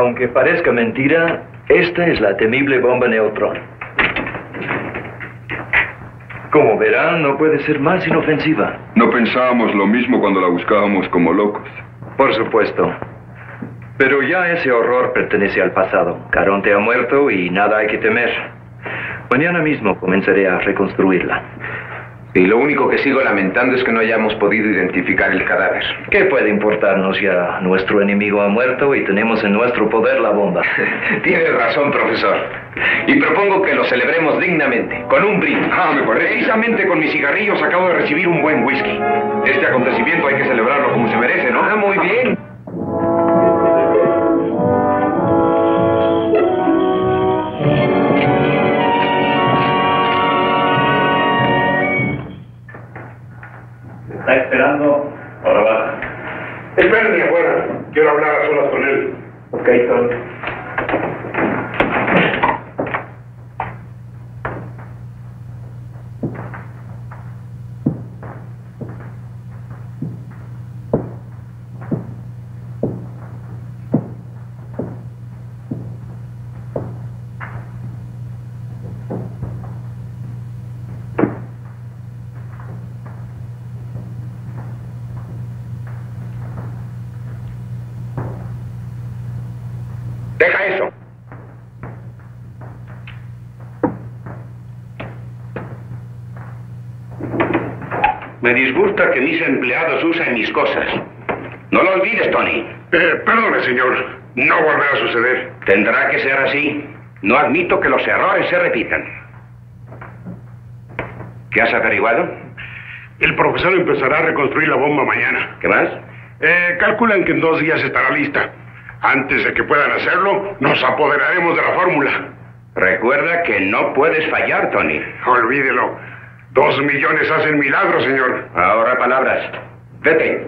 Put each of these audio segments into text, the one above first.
Aunque parezca mentira, esta es la temible bomba neutrón. Como verán, no puede ser más inofensiva. No pensábamos lo mismo cuando la buscábamos como locos. Por supuesto. Pero ya ese horror pertenece al pasado. Caronte ha muerto y nada hay que temer. Mañana mismo comenzaré a reconstruirla. Y lo único que sigo lamentando es que no hayamos podido identificar el cadáver. ¿Qué puede importarnos ya? Nuestro enemigo ha muerto y tenemos en nuestro poder la bomba. Tiene razón, profesor. Y propongo que lo celebremos dignamente, con un brindis. Me parece. Precisamente con mis cigarrillos acabo de recibir un buen whisky. Este acontecimiento hay que celebrarlo como se merece, ¿no? Muy bien. ¿Está esperando? Ahora va. Espérenme afuera. Quiero hablar a solas con él. Ok, Tony. Deja eso. Me disgusta que mis empleados usen mis cosas. No lo olvides, Tony. Perdone, señor. No volverá a suceder. Tendrá que ser así. No admito que los errores se repitan. ¿Qué has averiguado? El profesor empezará a reconstruir la bomba mañana. ¿Qué más? Calculan que en 2 días estará lista. Antes de que puedan hacerlo, nos apoderaremos de la fórmula. Recuerda que no puedes fallar, Tony. Olvídelo. 2 millones hacen milagros, señor. Ahora palabras. Vete.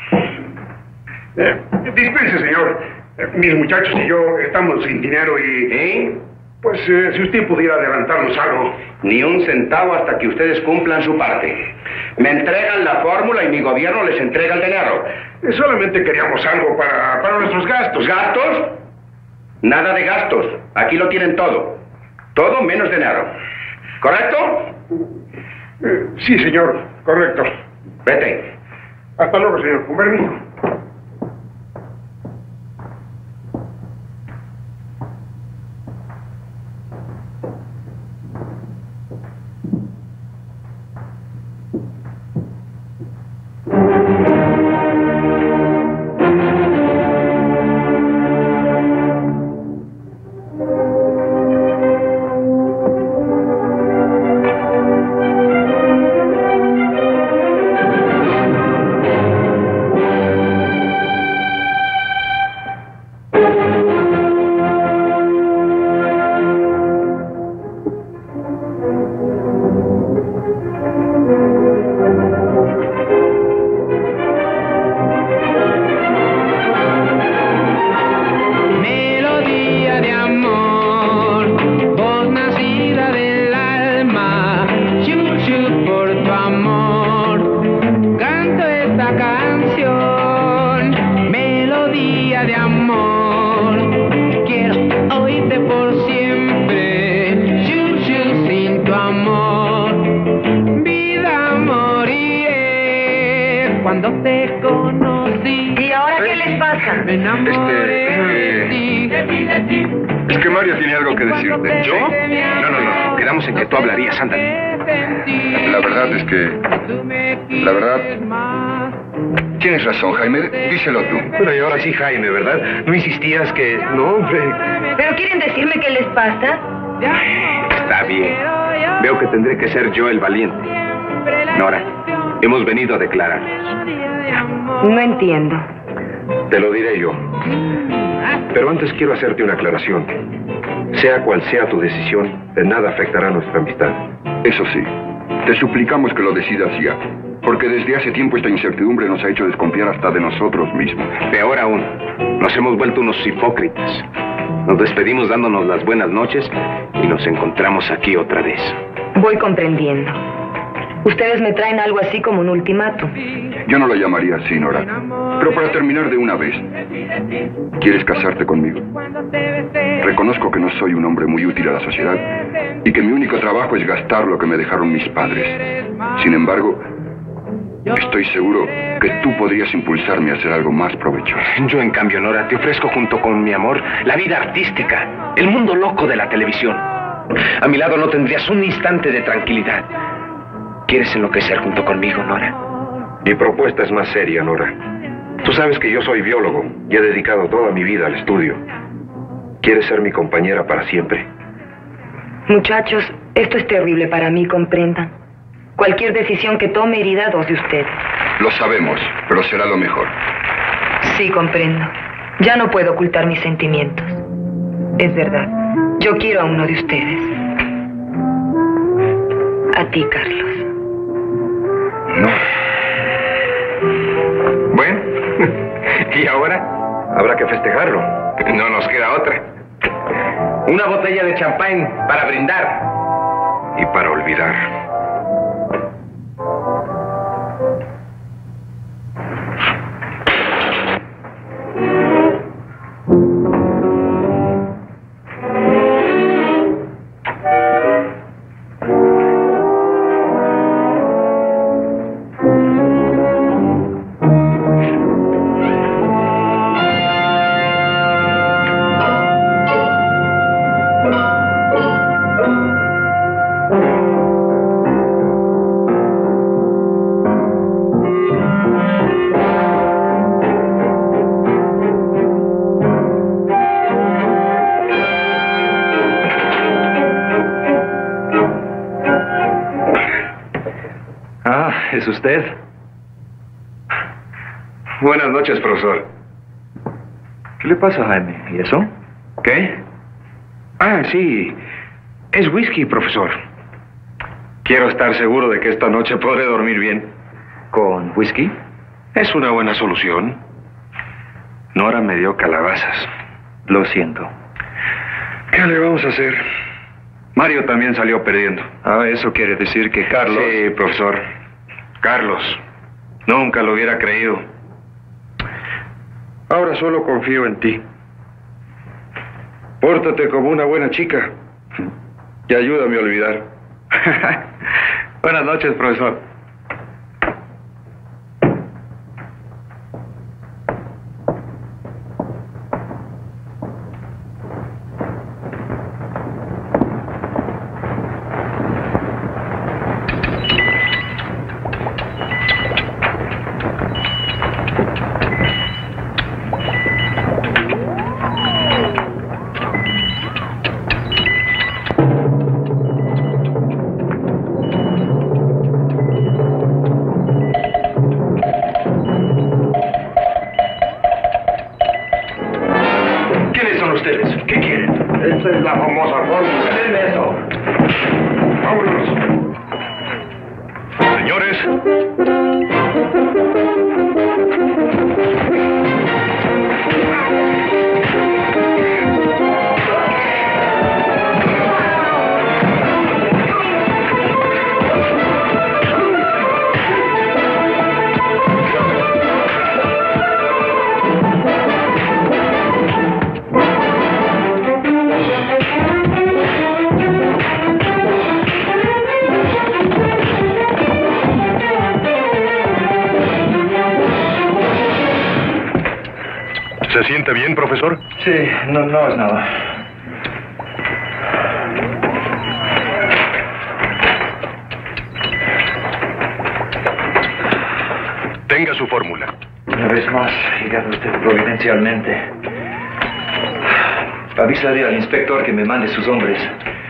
Dispense, señor. Mis muchachos y yo estamos sin dinero y... ¿Eh? Pues si usted pudiera adelantarnos algo. Ni un centavo hasta que ustedes cumplan su parte. Me entregan la fórmula y mi gobierno les entrega el dinero. Solamente queríamos algo para nuestros gastos. ¿Gastos? Nada de gastos. Aquí lo tienen todo. Todo menos dinero. ¿Correcto? Sí, señor. Correcto. Vete. Hasta luego, señor. Con permiso. Es que Mario tiene algo que decirte. ¿Yo? No. Quedamos en que tú hablarías, ándale. La verdad es que... La verdad... Tienes razón, Jaime. Díselo tú. Bueno, y ahora sí, Jaime, ¿verdad? No insistías que... No, hombre. ¿Pero quieren decirme qué les pasa? Está bien. Veo que tendré que ser yo el valiente. Nora, hemos venido a declararnos. No entiendo. Te lo diré yo. Pero antes quiero hacerte una aclaración. Sea cual sea tu decisión, de nada afectará nuestra amistad. Eso sí, te suplicamos que lo decidas ya. Porque desde hace tiempo esta incertidumbre nos ha hecho desconfiar hasta de nosotros mismos. Peor aún, nos hemos vuelto unos hipócritas. Nos despedimos dándonos las buenas noches y nos encontramos aquí otra vez. Voy comprendiendo. Ustedes me traen algo así como un ultimátum. Yo no lo llamaría así, Nora. Pero para terminar de una vez, ¿quieres casarte conmigo? Reconozco que no soy un hombre muy útil a la sociedad y que mi único trabajo es gastar lo que me dejaron mis padres. Sin embargo, estoy seguro que tú podrías impulsarme a hacer algo más provechoso. Yo, en cambio, Nora, te ofrezco junto con mi amor la vida artística, el mundo loco de la televisión. A mi lado no tendrías un instante de tranquilidad. ¿Quieres enloquecer junto conmigo, Nora? Mi propuesta es más seria, Nora. Tú sabes que yo soy biólogo y he dedicado toda mi vida al estudio. ¿Quieres ser mi compañera para siempre? Muchachos, esto es terrible para mí, comprendan. Cualquier decisión que tome herirá a dos de ustedes. Lo sabemos, pero será lo mejor. Sí, comprendo. Ya no puedo ocultar mis sentimientos. Es verdad. Yo quiero a uno de ustedes. A ti, Carlos. No. Bueno, ¿y ahora? Habrá que festejarlo. No nos queda otra. Una botella de champán para brindar. Y para olvidar. ¿Es usted? Buenas noches, profesor. ¿Qué le pasa, Jaime? ¿Y eso? ¿Qué? Ah, sí. Es whisky, profesor. Quiero estar seguro de que esta noche podré dormir bien. ¿Con whisky? Es una buena solución. Nora me dio calabazas. Lo siento. ¿Qué le vamos a hacer? Mario también salió perdiendo. Ah, eso quiere decir que Carlos... Sí, profesor. Carlos. Nunca lo hubiera creído. Ahora solo confío en ti. Pórtate como una buena chica y ayúdame a olvidar. Buenas noches, profesor. Esa es la famosa fórmula. Denme eso. Vámonos. Señores. ¿Se siente bien, profesor? Sí, no es nada. Tenga su fórmula. Una vez más, llegado usted providencialmente. Avisaré al inspector que me mande sus hombres.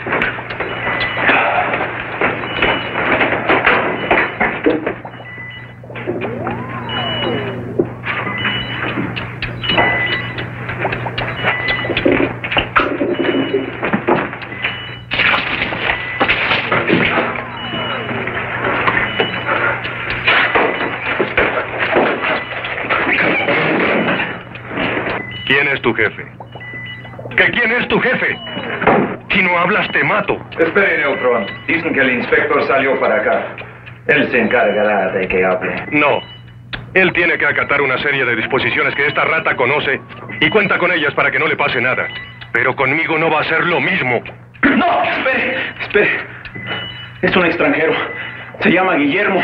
¿Quién es tu jefe? ¿Que quién es tu jefe? Si no hablas, te mato. Espere, Neutron. Dicen que el inspector salió para acá. Él se encargará de que hable. No. Él tiene que acatar una serie de disposiciones que esta rata conoce y cuenta con ellas para que no le pase nada. Pero conmigo no va a ser lo mismo. ¡No! Espere. Es un extranjero. Se llama Guillermo.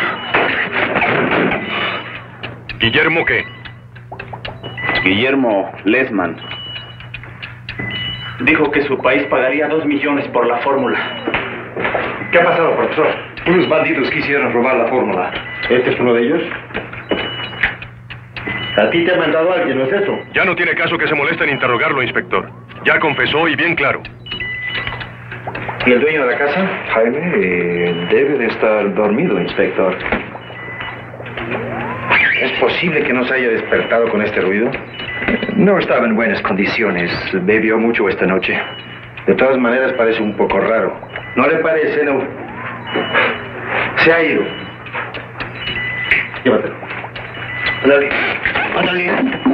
¿Guillermo qué? Guillermo Lesman. Dijo que su país pagaría 2 millones por la fórmula. ¿Qué ha pasado, profesor? Unos bandidos quisieron robar la fórmula. ¿Este es uno de ellos? ¿A ti te ha mandado alguien, no es eso? Ya no tiene caso que se moleste en interrogarlo, inspector. Ya confesó y bien claro. ¿Y el dueño de la casa? Jaime, debe de estar dormido, inspector. ¿Es posible que no se haya despertado con este ruido? No estaba en buenas condiciones. Bebió mucho esta noche. De todas maneras parece un poco raro. ¿No le parece, no? Se ha ido. Llévatelo. Ándale.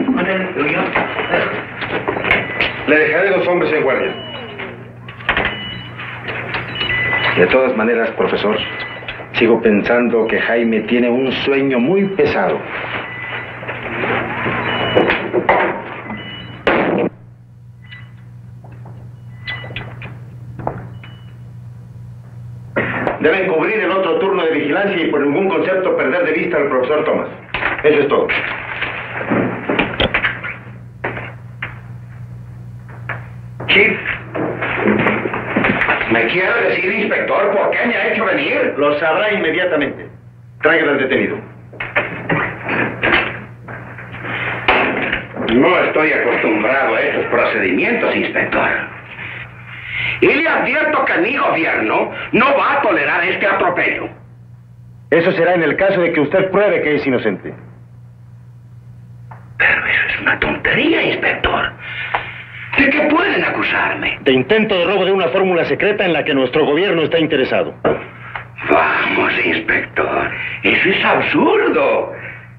Le dejaré 2 hombres en guardia. De todas maneras, profesor, sigo pensando que Jaime tiene un sueño muy pesado. Deben cubrir el otro turno de vigilancia y por ningún concepto perder de vista al profesor Thomas. Eso es todo. Chief, ¿me quiere decir, inspector, por qué me ha hecho venir? Lo sabrá inmediatamente. Tráigalo al detenido. No estoy acostumbrado a estos procedimientos, inspector. Y le advierto que mi gobierno no va a tolerar este atropello. Eso será en el caso de que usted pruebe que es inocente. Pero eso es una tontería, inspector. ¿De qué pueden acusarme? De intento de robo de una fórmula secreta en la que nuestro gobierno está interesado. Vamos, inspector. Eso es absurdo.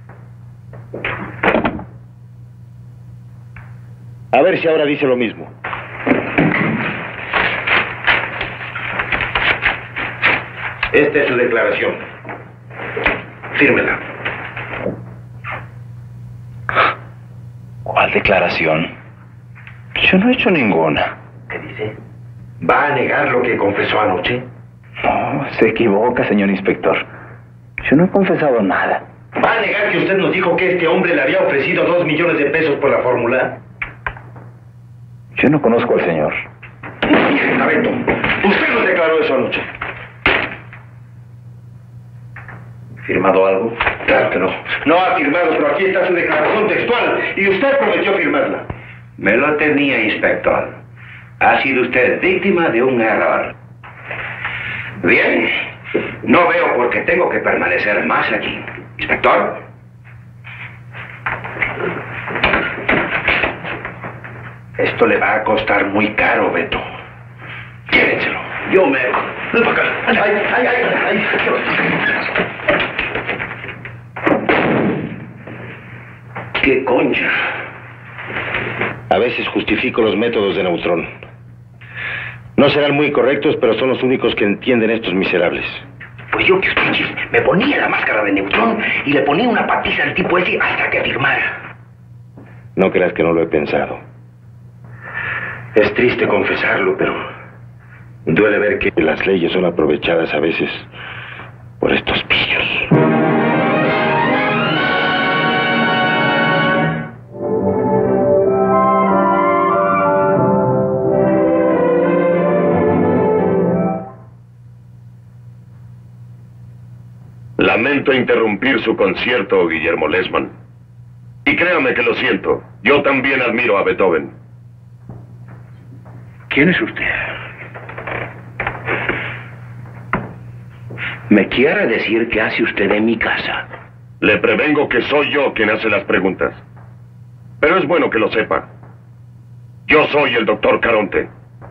A ver si ahora dice lo mismo. Esta es su declaración. Fírmela. ¿Cuál declaración? Yo no he hecho ninguna. ¿Qué dice? ¿Va a negar lo que confesó anoche? No, se equivoca, señor inspector. Yo no he confesado nada. ¿Va a negar que usted nos dijo que este hombre le había ofrecido 2 millones de pesos por la fórmula? Yo no conozco al señor. Abeto, usted nos declaró eso anoche. ¿Firmado algo? Claro que no. No ha firmado, pero aquí está su declaración textual y usted prometió firmarla. Me lo tenía, inspector. Ha sido usted víctima de un error. Bien, no veo por qué tengo que permanecer más aquí. Inspector. Esto le va a costar muy caro, Beto. Llévenselo. Yo me... Ven para acá. ¡Ay! ¡Qué concha! A veces justifico los métodos de Neutrón. No serán muy correctos, pero son los únicos que entienden estos miserables. Pues yo que escuches, me ponía la máscara de Neutrón y le ponía una patiza al tipo ese hasta que firmara. No creas que no lo he pensado. Es triste confesarlo, pero duele ver que las leyes son aprovechadas a veces por estos pillos. Lamento interrumpir su concierto, Guillermo Lesman. Y créame que lo siento. Yo también admiro a Beethoven. ¿Quién es usted? ¿Me quiere decir qué hace usted en mi casa? Le prevengo que soy yo quien hace las preguntas. Pero es bueno que lo sepa. Yo soy el doctor Caronte.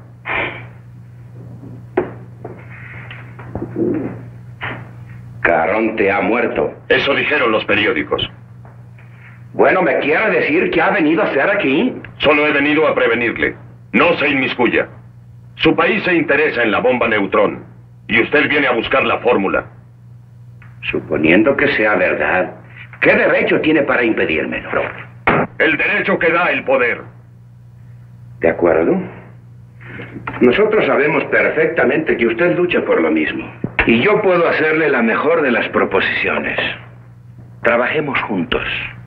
Caronte ha muerto. Eso dijeron los periódicos. Bueno, ¿me quiere decir qué ha venido a hacer aquí? Solo he venido a prevenirle. No se inmiscuya. Su país se interesa en la bomba neutrón. Y usted viene a buscar la fórmula. Suponiendo que sea verdad, ¿qué derecho tiene para impedírmelo? El derecho que da el poder. ¿De acuerdo? Nosotros sabemos perfectamente que usted lucha por lo mismo. Y yo puedo hacerle la mejor de las proposiciones. Trabajemos juntos.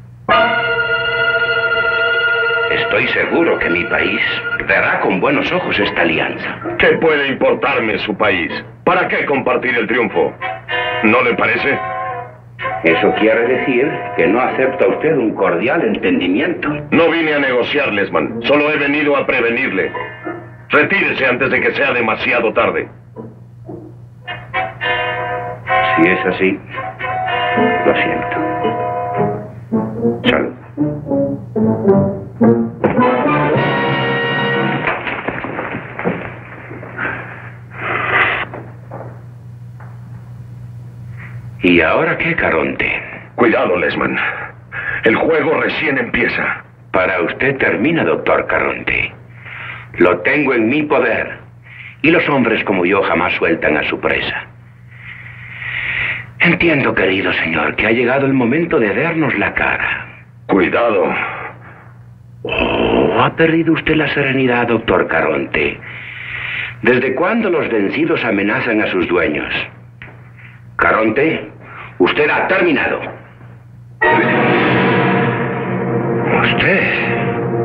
Estoy seguro que mi país verá con buenos ojos esta alianza. ¿Qué puede importarme su país? ¿Para qué compartir el triunfo? ¿No le parece? Eso quiere decir que no acepta usted un cordial entendimiento. No vine a negociar, Lesman. Solo he venido a prevenirle. Retírese antes de que sea demasiado tarde. Si es así, lo siento. Salud. ¿Y ahora qué, Caronte? Cuidado, Lesman. El juego recién empieza. Para usted termina, doctor Caronte. Lo tengo en mi poder. Y los hombres como yo jamás sueltan a su presa. Entiendo, querido señor, que ha llegado el momento de vernos la cara. Cuidado. Oh, ha perdido usted la serenidad, doctor Caronte. ¿Desde cuándo los vencidos amenazan a sus dueños? Caronte, usted ha terminado. ¿Usted?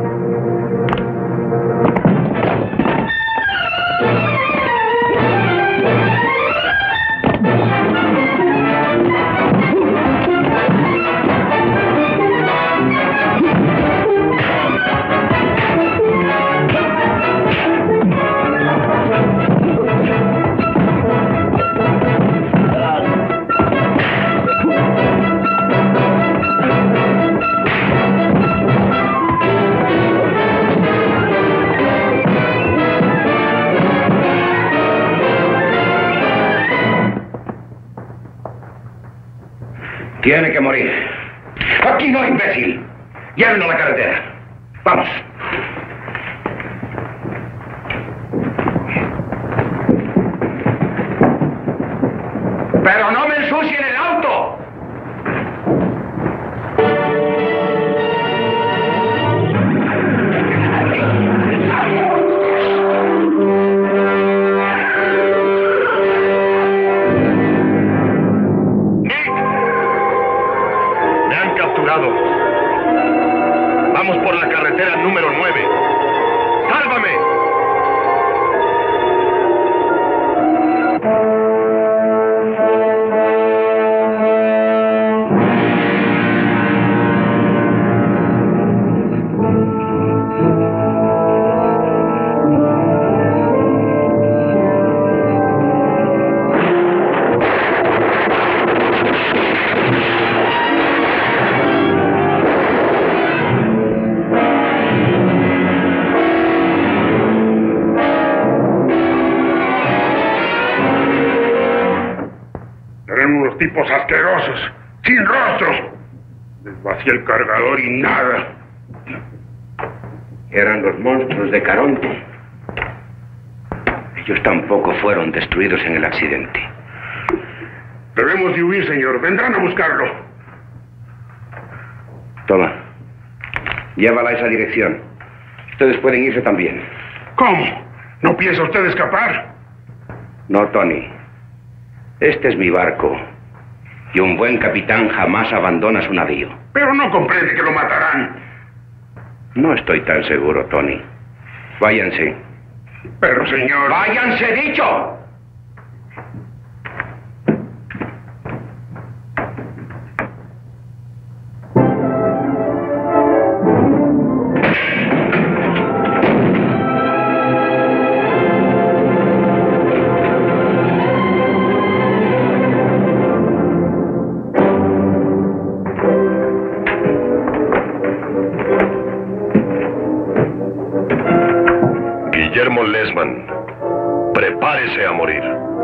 Tiene que morir. Aquí no, imbécil. Llévenlo a la carretera. Vamos. Pero no me ensucien el auto. Vamos por la carretera número 9. ¡Sálvame! Tipos asquerosos, sin rostro. Les vacié el cargador y nada. Eran los monstruos de Caronte. Ellos tampoco fueron destruidos en el accidente. Debemos de huir, señor. Vendrán a buscarlo. Toma. Llévala a esa dirección. Ustedes pueden irse también. ¿Cómo? ¿No piensa usted escapar? No, Tony. Este es mi barco. Y un buen capitán jamás abandona su navío. Pero no comprende que lo matarán. No estoy tan seguro, Tony. Váyanse. Pero, señor... ¡Váyanse, dicho! Guillermo Lesman, prepárese a morir.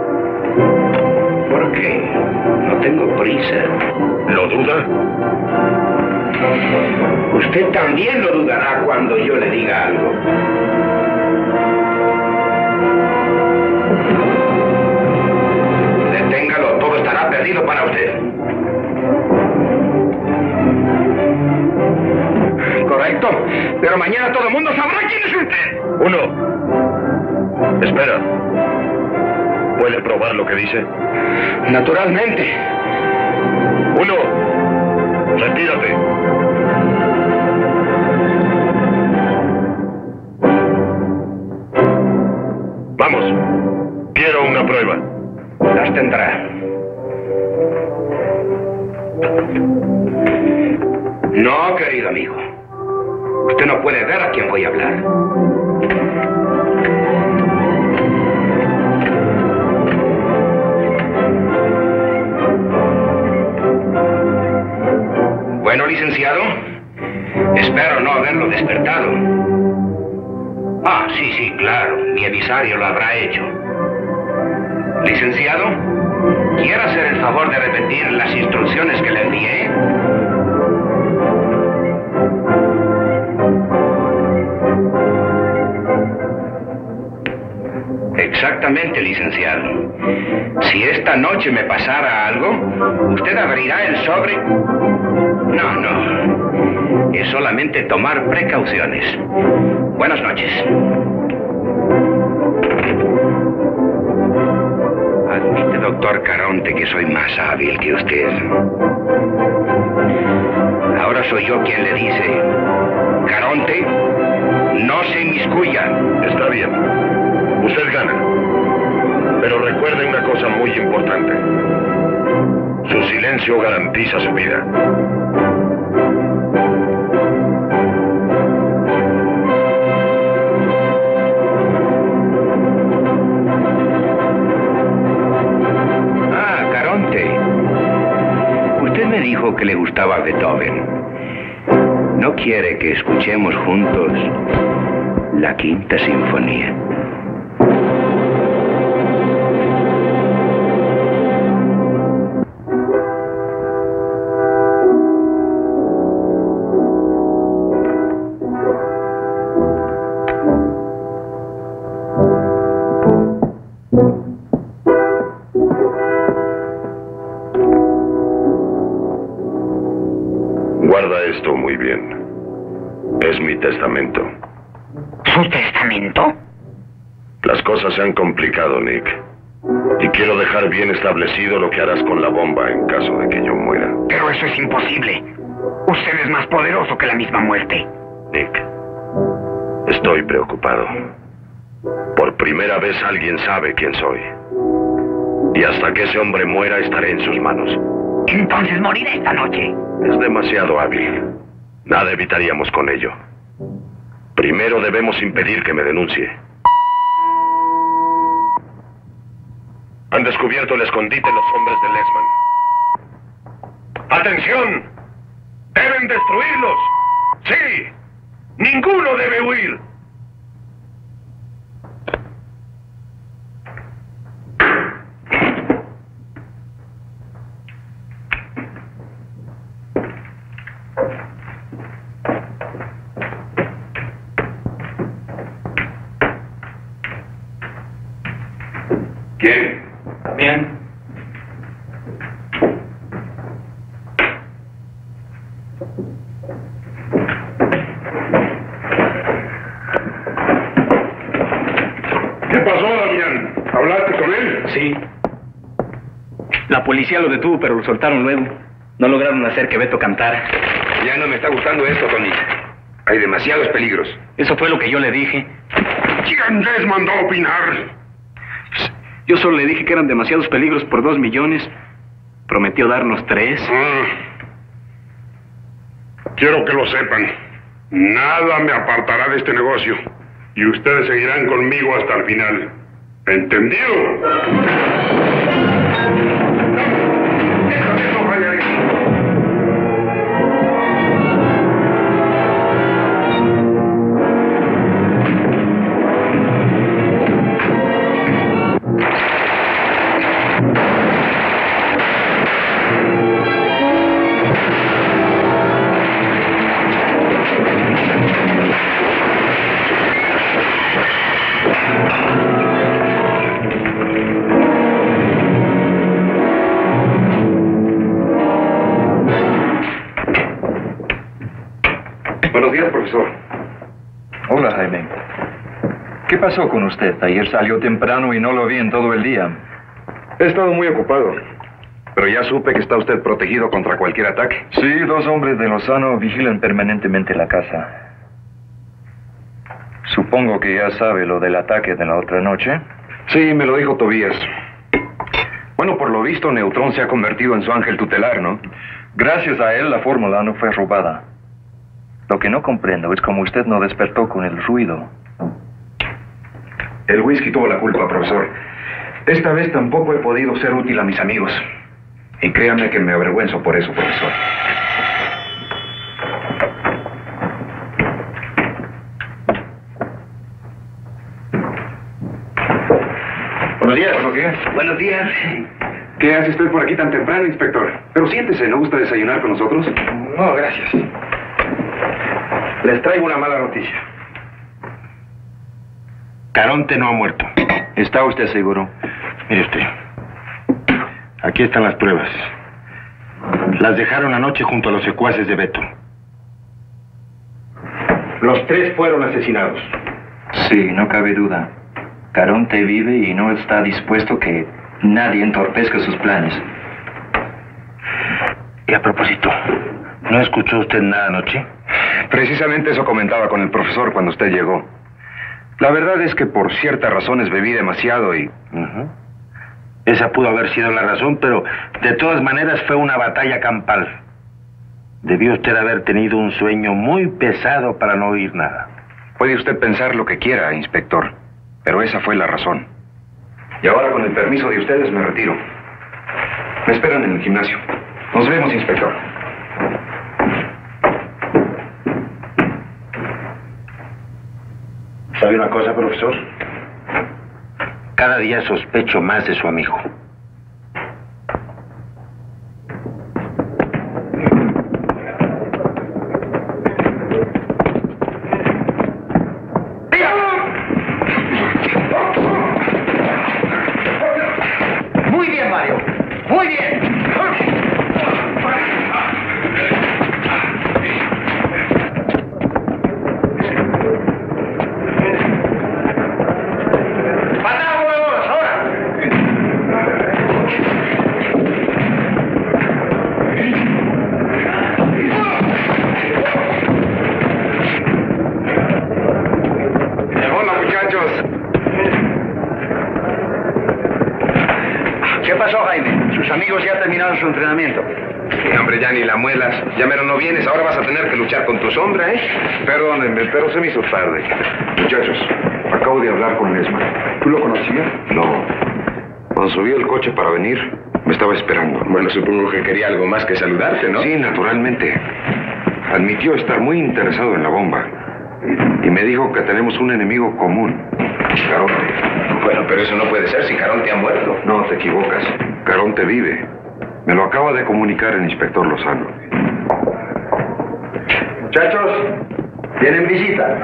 ¿Por qué? No tengo prisa. ¿Lo duda? Usted también lo dudará cuando yo le diga algo. Deténgalo, todo estará perdido para usted. Pero mañana todo el mundo sabrá quién es usted. Uno. Espera. ¿Puede probar lo que dice? Naturalmente. Uno. Retírate. Vamos. Quiero una prueba. Las tendrá. No, querido amigo. Usted no puede ver a quién voy a hablar. Bueno, licenciado, espero no haberlo despertado. Ah, sí, claro, mi emisario lo habrá hecho. Licenciado, ¿quiere hacer el favor de repetir las instrucciones que le envié? Exactamente, licenciado. Si esta noche me pasara algo, usted abrirá el sobre. No. Es solamente tomar precauciones. Buenas noches. Admite, doctor Caronte, que soy más hábil que usted. Ahora soy yo quien le dice: Caronte, no se inmiscuya. Está bien. Usted gana. Pero recuerde una cosa muy importante. Su silencio garantiza su vida. Ah, Caronte. Usted me dijo que le gustaba Beethoven. ¿No quiere que escuchemos juntos la Quinta Sinfonía? Guarda esto muy bien. Es mi testamento. ¿Su testamento? Las cosas se han complicado, Nick. Y quiero dejar bien establecido lo que harás con la bomba en caso de que yo muera. Pero eso es imposible. Usted es más poderoso que la misma muerte. Nick, estoy preocupado. Por primera vez alguien sabe quién soy. Y hasta que ese hombre muera estaré en sus manos. Entonces morirá esta noche. Es demasiado hábil. Nada evitaríamos con ello. Primero debemos impedir que me denuncie. Han descubierto el escondite los hombres de Lessman. ¡Atención! ¡Deben destruirlos! ¡Sí! ¡Ninguno debe huir! ¿Quién? Bien. ¿Qué pasó, Damián? ¿Hablaste con él? Sí. La policía lo detuvo, pero lo soltaron luego. No lograron hacer que Beto cantara. Ya no me está gustando esto, Tony. Hay demasiados peligros. Eso fue lo que yo le dije. ¿Quién les mandó a opinar? Yo solo le dije que eran demasiados peligros por 2 millones. Prometió darnos 3. Quiero que lo sepan. Nada me apartará de este negocio. Y ustedes seguirán conmigo hasta el final. ¿Entendido? Buenos días, profesor. Hola, Jaime. ¿Qué pasó con usted? Ayer salió temprano y no lo vi en todo el día. He estado muy ocupado, pero ya supe que está usted protegido contra cualquier ataque. Sí, 2 hombres de Lozano vigilan permanentemente la casa. Supongo que ya sabe lo del ataque de la otra noche. Sí, me lo dijo Tobías. Bueno, por lo visto, Neutrón se ha convertido en su ángel tutelar, ¿no? Gracias a él, la fórmula no fue robada. Lo que no comprendo es cómo usted no despertó con el ruido. El whisky tuvo la culpa, profesor. Esta vez tampoco he podido ser útil a mis amigos. Y créanme que me avergüenzo por eso, profesor. Buenos días. Buenos días. Buenos días. ¿Qué hace usted por aquí tan temprano, inspector? Pero siéntese, ¿no gusta desayunar con nosotros? No, gracias. Les traigo una mala noticia. Caronte no ha muerto. ¿Está usted seguro? Mire usted. Aquí están las pruebas. Las dejaron anoche junto a los secuaces de Beto. Los 3 fueron asesinados. Sí, no cabe duda. Caronte vive y no está dispuesto que nadie entorpezca sus planes. Y a propósito, ¿no escuchó usted nada anoche? Precisamente eso comentaba con el profesor cuando usted llegó. La verdad es que por ciertas razones bebí demasiado y... Esa pudo haber sido la razón, pero de todas maneras fue una batalla campal. Debió usted haber tenido un sueño muy pesado para no oír nada. Puede usted pensar lo que quiera, inspector, pero esa fue la razón. Y ahora, con el permiso de ustedes, me retiro. Me esperan en el gimnasio. Nos vemos, inspector. ¿Sabe una cosa, profesor? Cada día sospecho más de su amigo. Muy bien, Mario. Muy bien. Su entrenamiento. Sí, hombre, ya ni la muelas. Ya mero no vienes, ahora vas a tener que luchar con tu sombra, ¿eh? Perdónenme, pero se me hizo tarde. Muchachos, acabo de hablar con Lesman. ¿Tú lo conocías? No. Cuando subí al coche para venir, me estaba esperando. Bueno, supongo que quería algo más que saludarte, ¿no? Sí, naturalmente. Admitió estar muy interesado en la bomba. Y me dijo que tenemos un enemigo común. Caronte. Bueno, pero eso no puede ser si Caronte ha muerto. No, te equivocas. Caronte vive. Me lo acaba de comunicar el inspector Lozano. Muchachos, tienen visita.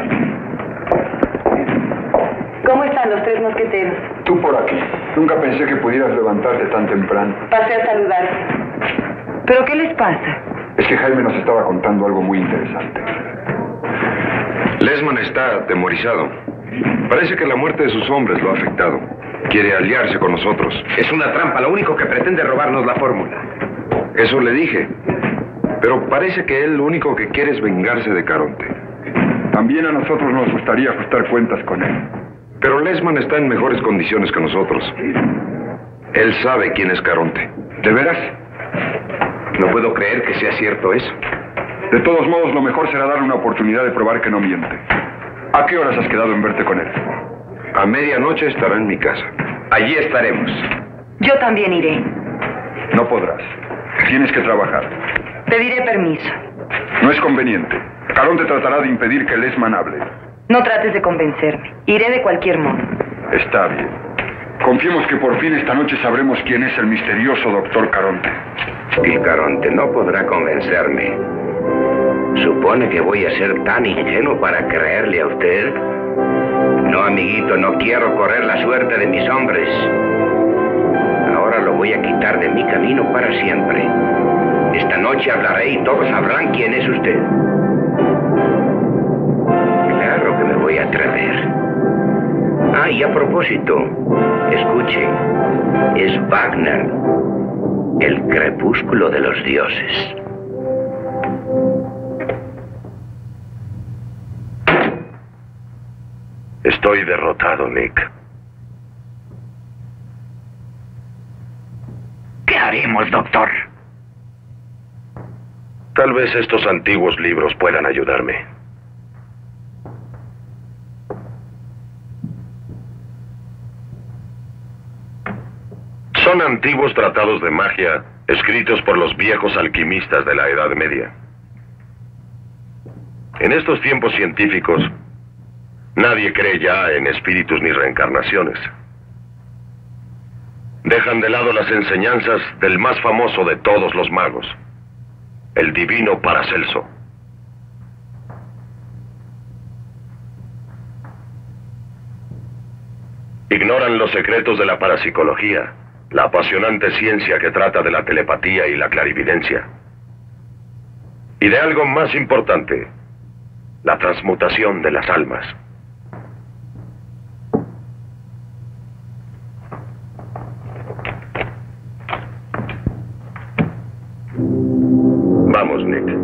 ¿Cómo están los 3 mosqueteros? Tú por aquí. Nunca pensé que pudieras levantarte tan temprano. Pasé a saludarse. ¿Pero qué les pasa? Es que Jaime nos estaba contando algo muy interesante. Lesman está atemorizado. Parece que la muerte de sus hombres lo ha afectado. Quiere aliarse con nosotros. Es una trampa, lo único que pretende robarnos la fórmula. Eso le dije. Pero parece que él lo único que quiere es vengarse de Caronte. También a nosotros nos gustaría ajustar cuentas con él. Pero Lesman está en mejores condiciones que nosotros. Él sabe quién es Caronte. ¿De veras? No puedo creer que sea cierto eso. De todos modos, lo mejor será darle una oportunidad de probar que no miente. ¿A qué horas has quedado en verte con él? A medianoche estará en mi casa. Allí estaremos. Yo también iré. No podrás. Tienes que trabajar. Pediré permiso. No es conveniente. Caronte tratará de impedir que Lesman hable. No trates de convencerme. Iré de cualquier modo. Está bien. Confiemos que por fin esta noche sabremos quién es el misterioso doctor Caronte. Y Caronte no podrá convencerme. ¿Supone que voy a ser tan ingenuo para creerle a usted? No, amiguito, no quiero correr la suerte de mis hombres. Ahora lo voy a quitar de mi camino para siempre. Esta noche hablaré y todos sabrán quién es usted. Claro que me voy a atrever. Ah, y a propósito, escuche, es Wagner, el crepúsculo de los dioses. Estoy derrotado, Nick. ¿Qué haremos, doctor? Tal vez estos antiguos libros puedan ayudarme. Son antiguos tratados de magia escritos por los viejos alquimistas de la Edad Media. En estos tiempos científicos, nadie cree ya en espíritus ni reencarnaciones. Dejan de lado las enseñanzas del más famoso de todos los magos, el divino Paracelso. Ignoran los secretos de la parapsicología, la apasionante ciencia que trata de la telepatía y la clarividencia. Y de algo más importante, la transmutación de las almas. Vamos, Nick.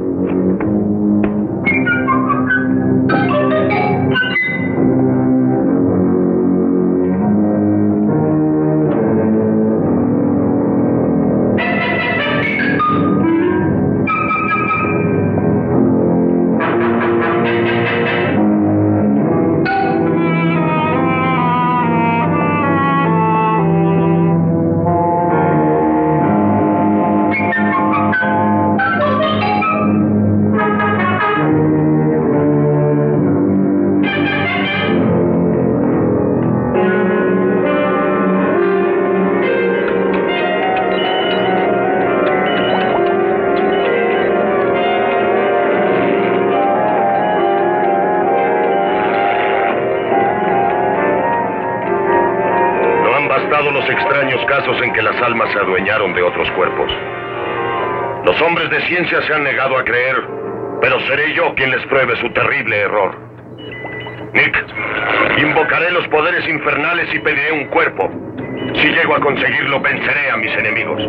Los extraños casos en que las almas se adueñaron de otros cuerpos. Los hombres de ciencia se han negado a creer, pero seré yo quien les pruebe su terrible error. Nick, invocaré los poderes infernales y pediré un cuerpo. Si llego a conseguirlo, venceré a mis enemigos.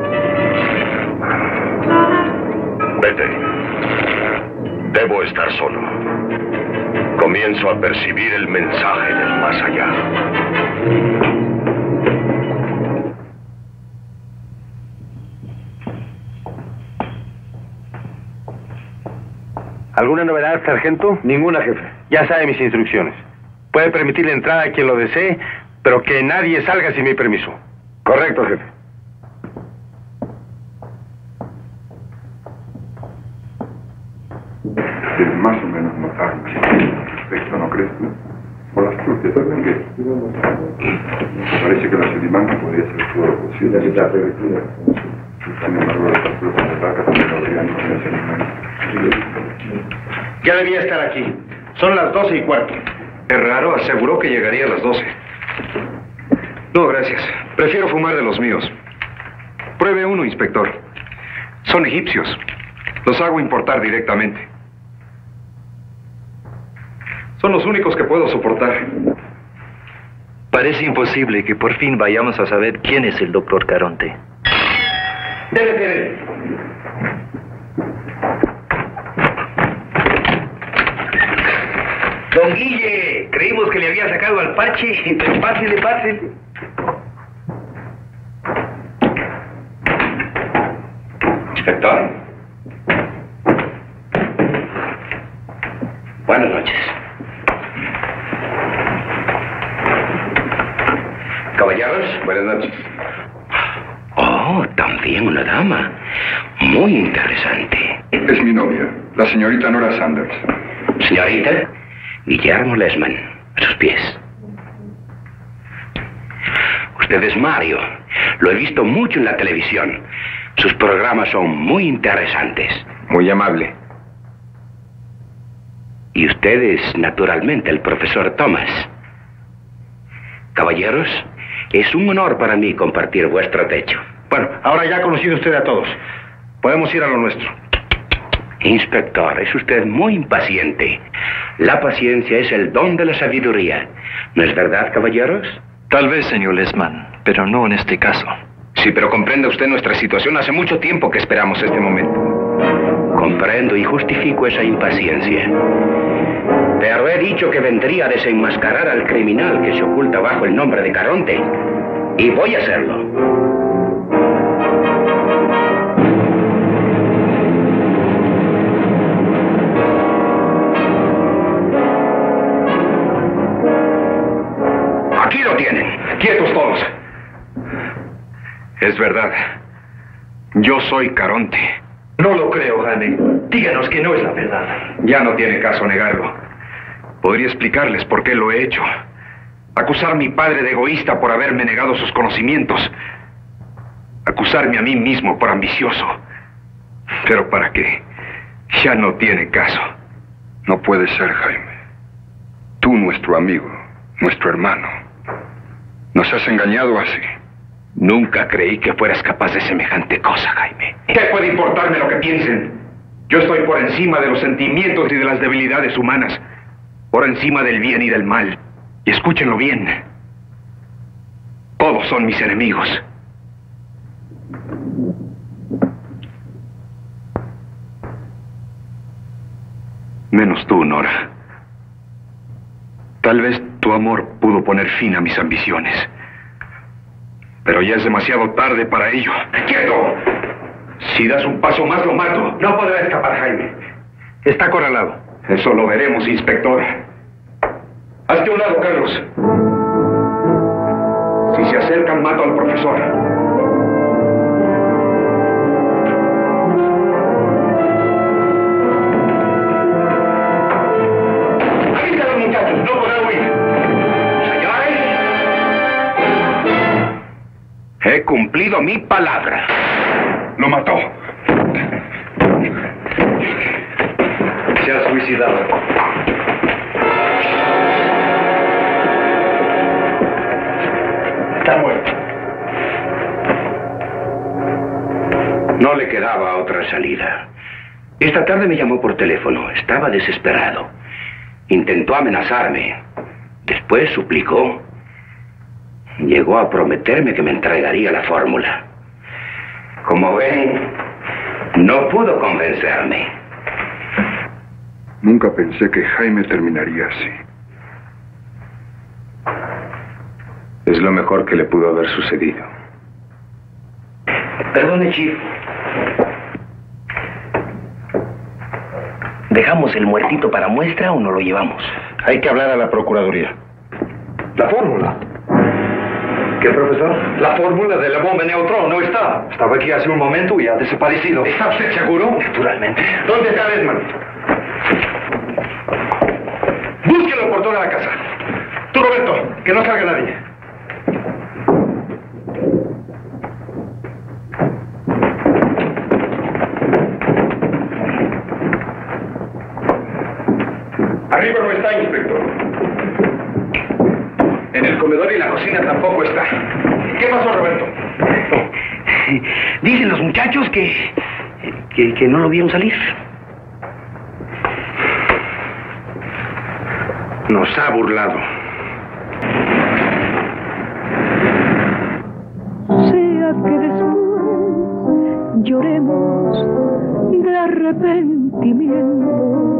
Vete. Debo estar solo. Comienzo a percibir el mensaje del más allá. ¿Alguna novedad, sargento? Ninguna, jefe. Ya sabe mis instrucciones. Puede permitir la entrada a quien lo desee, pero que nadie salga sin mi permiso. Correcto, jefe. Es más o menos notable. Respecto, ¿no crees tú? Por las cruces, ¿qué? Parece que la sedimanta podría ser todo lo posible. Sin embargo, las cruces de vaca también podrían ser Ya debía estar aquí. Son las 12:15. Es raro, aseguró que llegaría a las 12. No, gracias. Prefiero fumar de los míos. Pruebe uno, inspector. Son egipcios. Los hago importar directamente. Son los únicos que puedo soportar. Parece imposible que por fin vayamos a saber quién es el doctor Caronte. Debe ser él. Don Guille, creímos que le había sacado al parche. Pásele, pásele. Inspector. Buenas noches. Caballeros, buenas noches. Oh, también una dama. Muy interesante. Es mi novia, la señorita Nora Sanders. Señorita, Guillermo Lesman, a sus pies. Usted es Mario. Lo he visto mucho en la televisión. Sus programas son muy interesantes. Muy amable. Y usted es, naturalmente, el profesor Thomas. Caballeros, es un honor para mí compartir vuestro techo. Bueno, ahora ya ha conocido usted a todos. Podemos ir a lo nuestro. Inspector, es usted muy impaciente. La paciencia es el don de la sabiduría. ¿No es verdad, caballeros? Tal vez, señor Lessman, pero no en este caso. Sí, pero comprenda usted nuestra situación. Hace mucho tiempo que esperamos este momento. Comprendo y justifico esa impaciencia. Pero he dicho que vendría a desenmascarar al criminal que se oculta bajo el nombre de Caronte. Y voy a hacerlo. Aquí lo tienen. Quietos todos. Es verdad. Yo soy Caronte. No lo creo, Jaime. Díganos que no es la verdad. Ya no tiene caso negarlo. Podría explicarles por qué lo he hecho. Acusar a mi padre de egoísta por haberme negado sus conocimientos. Acusarme a mí mismo por ambicioso. ¿Pero para qué? Ya no tiene caso. No puede ser, Jaime. Tú, nuestro amigo, nuestro hermano, nos has engañado así. Nunca creí que fueras capaz de semejante cosa, Jaime. ¿Qué puede importarme lo que piensen? Yo estoy por encima de los sentimientos y de las debilidades humanas. Por encima del bien y del mal. Y escúchenlo bien. Todos son mis enemigos. Menos tú, Nora. Tal vez tu amor pudo poner fin a mis ambiciones. Pero ya es demasiado tarde para ello. ¡Quieto! Si das un paso más, lo mato. No podrá escapar, Jaime. Está acorralado. Eso lo veremos, inspector. Hazte a un lado, Carlos. Si se acercan, mato al profesor. ¡Avisa a los muchachos! ¡No podrán huir! He cumplido mi palabra. Lo mató. Se ha suicidado. Está muerto. No le quedaba otra salida. Esta tarde me llamó por teléfono. Estaba desesperado. Intentó amenazarme. Después suplicó. Llegó a prometerme que me entregaría la fórmula. Como ven, no pudo convencerme. Nunca pensé que Jaime terminaría así. Es lo mejor que le pudo haber sucedido. Perdone, Chief. ¿Dejamos el muertito para muestra o no lo llevamos? Hay que hablar a la Procuraduría. La fórmula. ¿Qué, profesor? La fórmula de la bomba neutrón no está. Estaba aquí hace un momento y ha desaparecido. ¿Está usted seguro? Naturalmente. ¿Dónde está Lessman? Búsquelo por toda la casa. Tú, Roberto, que no salga nadie. Arriba no está, inspector. En el comedor y la cocina tampoco está. ¿Qué pasó, Roberto? Dicen los muchachos que no lo vieron salir. Nos ha burlado. Sea que después lloremos de arrepentimiento.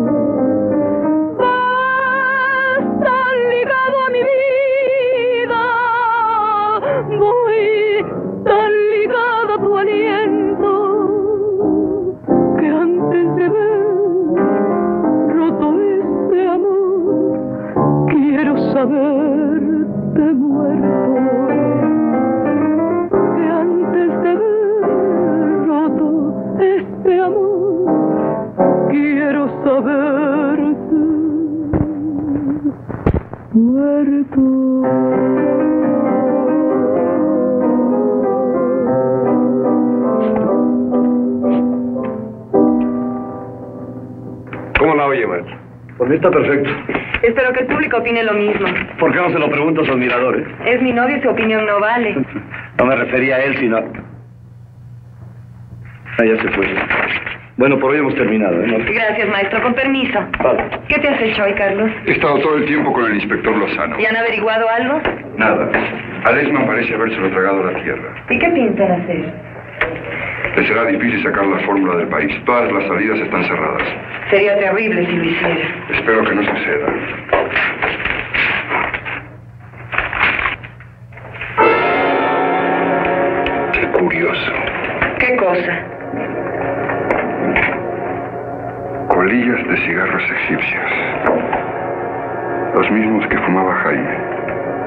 Vas tan ligado a mi vida, voy tan ligada a tu aliento, que antes de ver roto este amor, quiero saberte muerto. Que antes de ver roto este amor, quiero saberte muerto. ¿Cómo la oye, maestro? Por mí está perfecto. Espero que el público opine lo mismo. ¿Por qué no se lo pregunto a sus admiradores? Es mi novio y su opinión no vale. No me refería a él, sino... Ah, ya se fue. Bueno, por hoy hemos terminado, ¿eh? Gracias, maestro. Con permiso. Vale. ¿Qué te has hecho hoy, Carlos? He estado todo el tiempo con el inspector Lozano. ¿Y han averiguado algo? Nada. A Lesman parece habérselo tragado a la tierra. ¿Y qué piensan hacer? Le será difícil sacar la fórmula del país. Todas las salidas están cerradas. Sería terrible si lo hiciera. Espero que no suceda. Qué curioso. ¿Qué cosa? Colillas de cigarros egipcios. Los mismos que fumaba Jaime.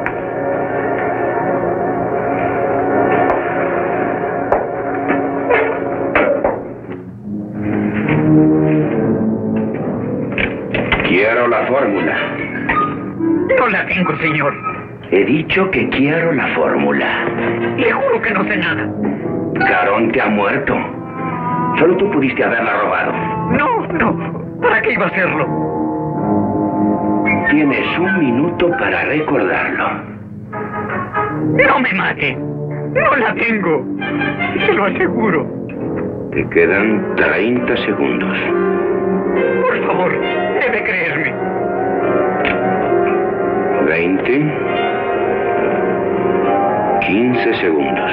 Quiero la fórmula. No la tengo, señor. He dicho que quiero la fórmula. Le juro que no sé nada. Caronte ha muerto. Solo tú pudiste haberla robado. No. ¿Para qué iba a hacerlo? Tienes 1 minuto para recordarlo. No me mate. No la tengo. Se lo aseguro. Te quedan 30 segundos. Por favor, debe creerme. 20. 15 segundos.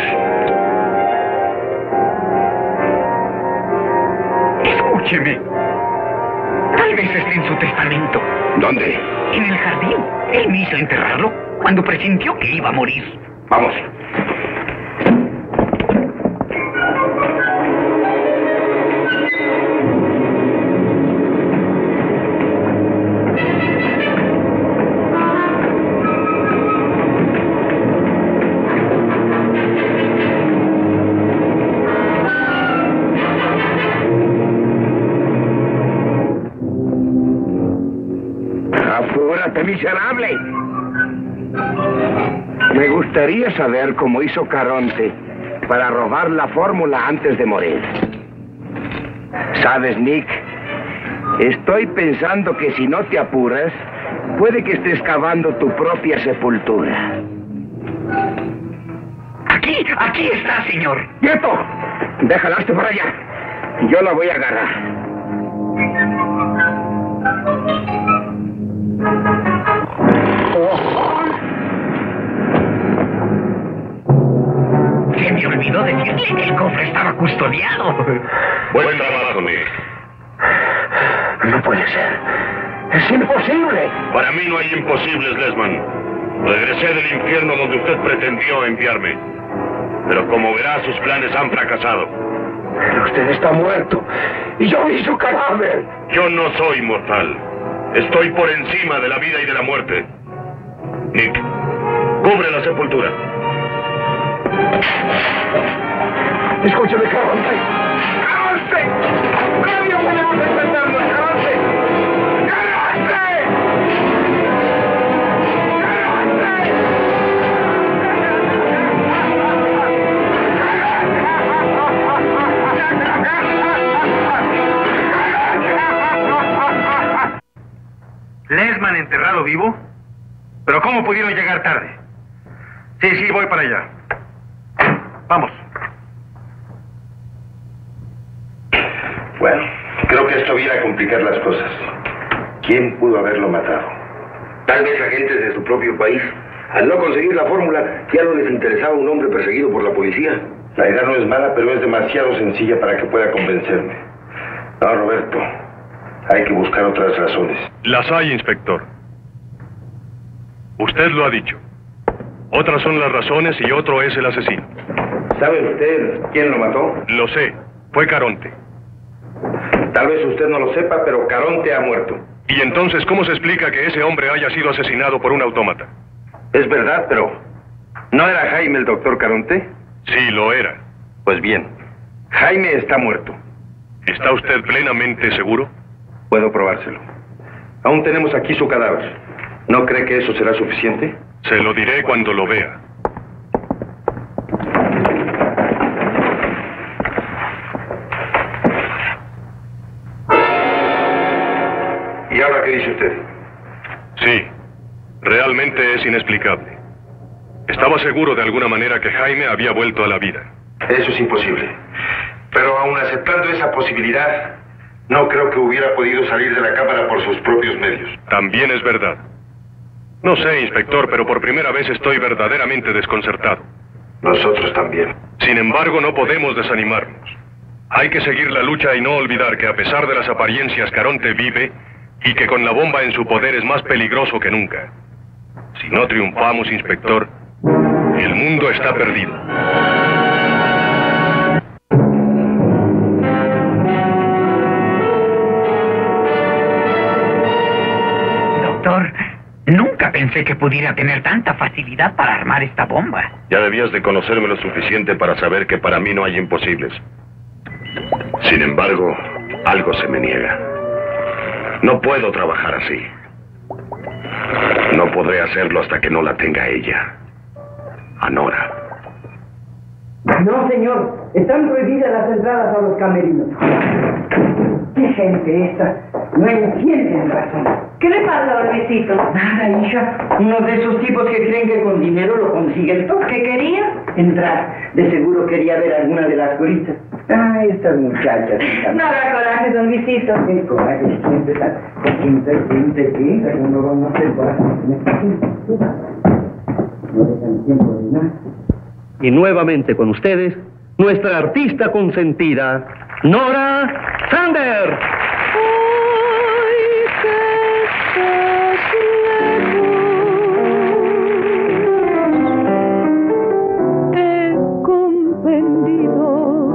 Escúcheme. Tal vez esté en su testamento. ¿Dónde? En el jardín. Él me hizo enterrarlo cuando presintió que iba a morir. Vamos. Miserable. Me gustaría saber cómo hizo Caronte para robar la fórmula antes de morir. ¿Sabes, Nick? Estoy pensando que si no te apuras, puede que estés cavando tu propia sepultura. Aquí está, señor. ¡Quieto! Déjala hasta para allá. Yo la voy a agarrar. Se me olvidó decirle que el cofre estaba custodiado. Buen trabajo, Nick. No puede ser. ¡Es imposible! Para mí no hay imposibles, Lesman. Regresé del infierno donde usted pretendió enviarme. Pero como verá, sus planes han fracasado. Pero usted está muerto. Y yo vi su cadáver. Yo no soy mortal. Estoy por encima de la vida y de la muerte. Nick, cubre la sepultura. Escúchame, Caronte. ¡Caronte! ¡Nadie podemos entenderlo, Caronte! ¡Caronte! ¿Lesman enterrado vivo? ¿Pero cómo pudieron llegar tarde? Sí, voy para allá. Vamos. Bueno, creo que esto viene a complicar las cosas. ¿Quién pudo haberlo matado? Tal vez agentes de su propio país. Al no conseguir la fórmula, ya no les interesaba un hombre perseguido por la policía. La idea no es mala, pero es demasiado sencilla para que pueda convencerme. No, Roberto. Hay que buscar otras razones. Las hay, inspector. Usted lo ha dicho. Otras son las razones y otro es el asesino. ¿Sabe usted quién lo mató? Lo sé. Fue Caronte. Tal vez usted no lo sepa, pero Caronte ha muerto. ¿Y entonces cómo se explica que ese hombre haya sido asesinado por un autómata? Es verdad, pero ¿no era Jaime el doctor Caronte? Sí, lo era. Pues bien, Jaime está muerto. ¿Está usted plenamente seguro? Puedo probárselo. Aún tenemos aquí su cadáver. ¿No cree que eso será suficiente? Se lo diré cuando lo vea. ¿Y ahora qué dice usted? Sí, realmente es inexplicable. Estaba seguro de alguna manera que Jaime había vuelto a la vida. Eso es imposible. Pero aun aceptando esa posibilidad, no creo que hubiera podido salir de la cámara por sus propios medios. También es verdad. No sé, inspector, pero por primera vez estoy verdaderamente desconcertado. Nosotros también. Sin embargo, no podemos desanimarnos. Hay que seguir la lucha y no olvidar que a pesar de las apariencias, Caronte vive y que con la bomba en su poder es más peligroso que nunca. Si no triunfamos, inspector, el mundo está perdido. Doctor, nunca pensé que pudiera tener tanta facilidad para armar esta bomba. Ya debías de conocerme lo suficiente para saber que para mí no hay imposibles. Sin embargo, algo se me niega. No puedo trabajar así. No podré hacerlo hasta que no la tenga ella. A Nora. No, señor. Están prohibidas las entradas a los camerinos. ¿Qué gente esta? No entienden razón. ¿Qué le pasa, Orbicito? Nada, hija. Uno de esos tipos que creen que con dinero lo consiguen todo. ¿Qué quería? Entrar. De seguro quería ver alguna de las coritas. Ah, estas muchachas. No haga coraje, don Luisito. Qué coraje, siempre están. ¿Qué? Uno va a hacer coraje. No dejan tiempo de nada. Y nuevamente con ustedes, nuestra artista consentida, Nora Sander. Hoy que estás lejos, he comprendido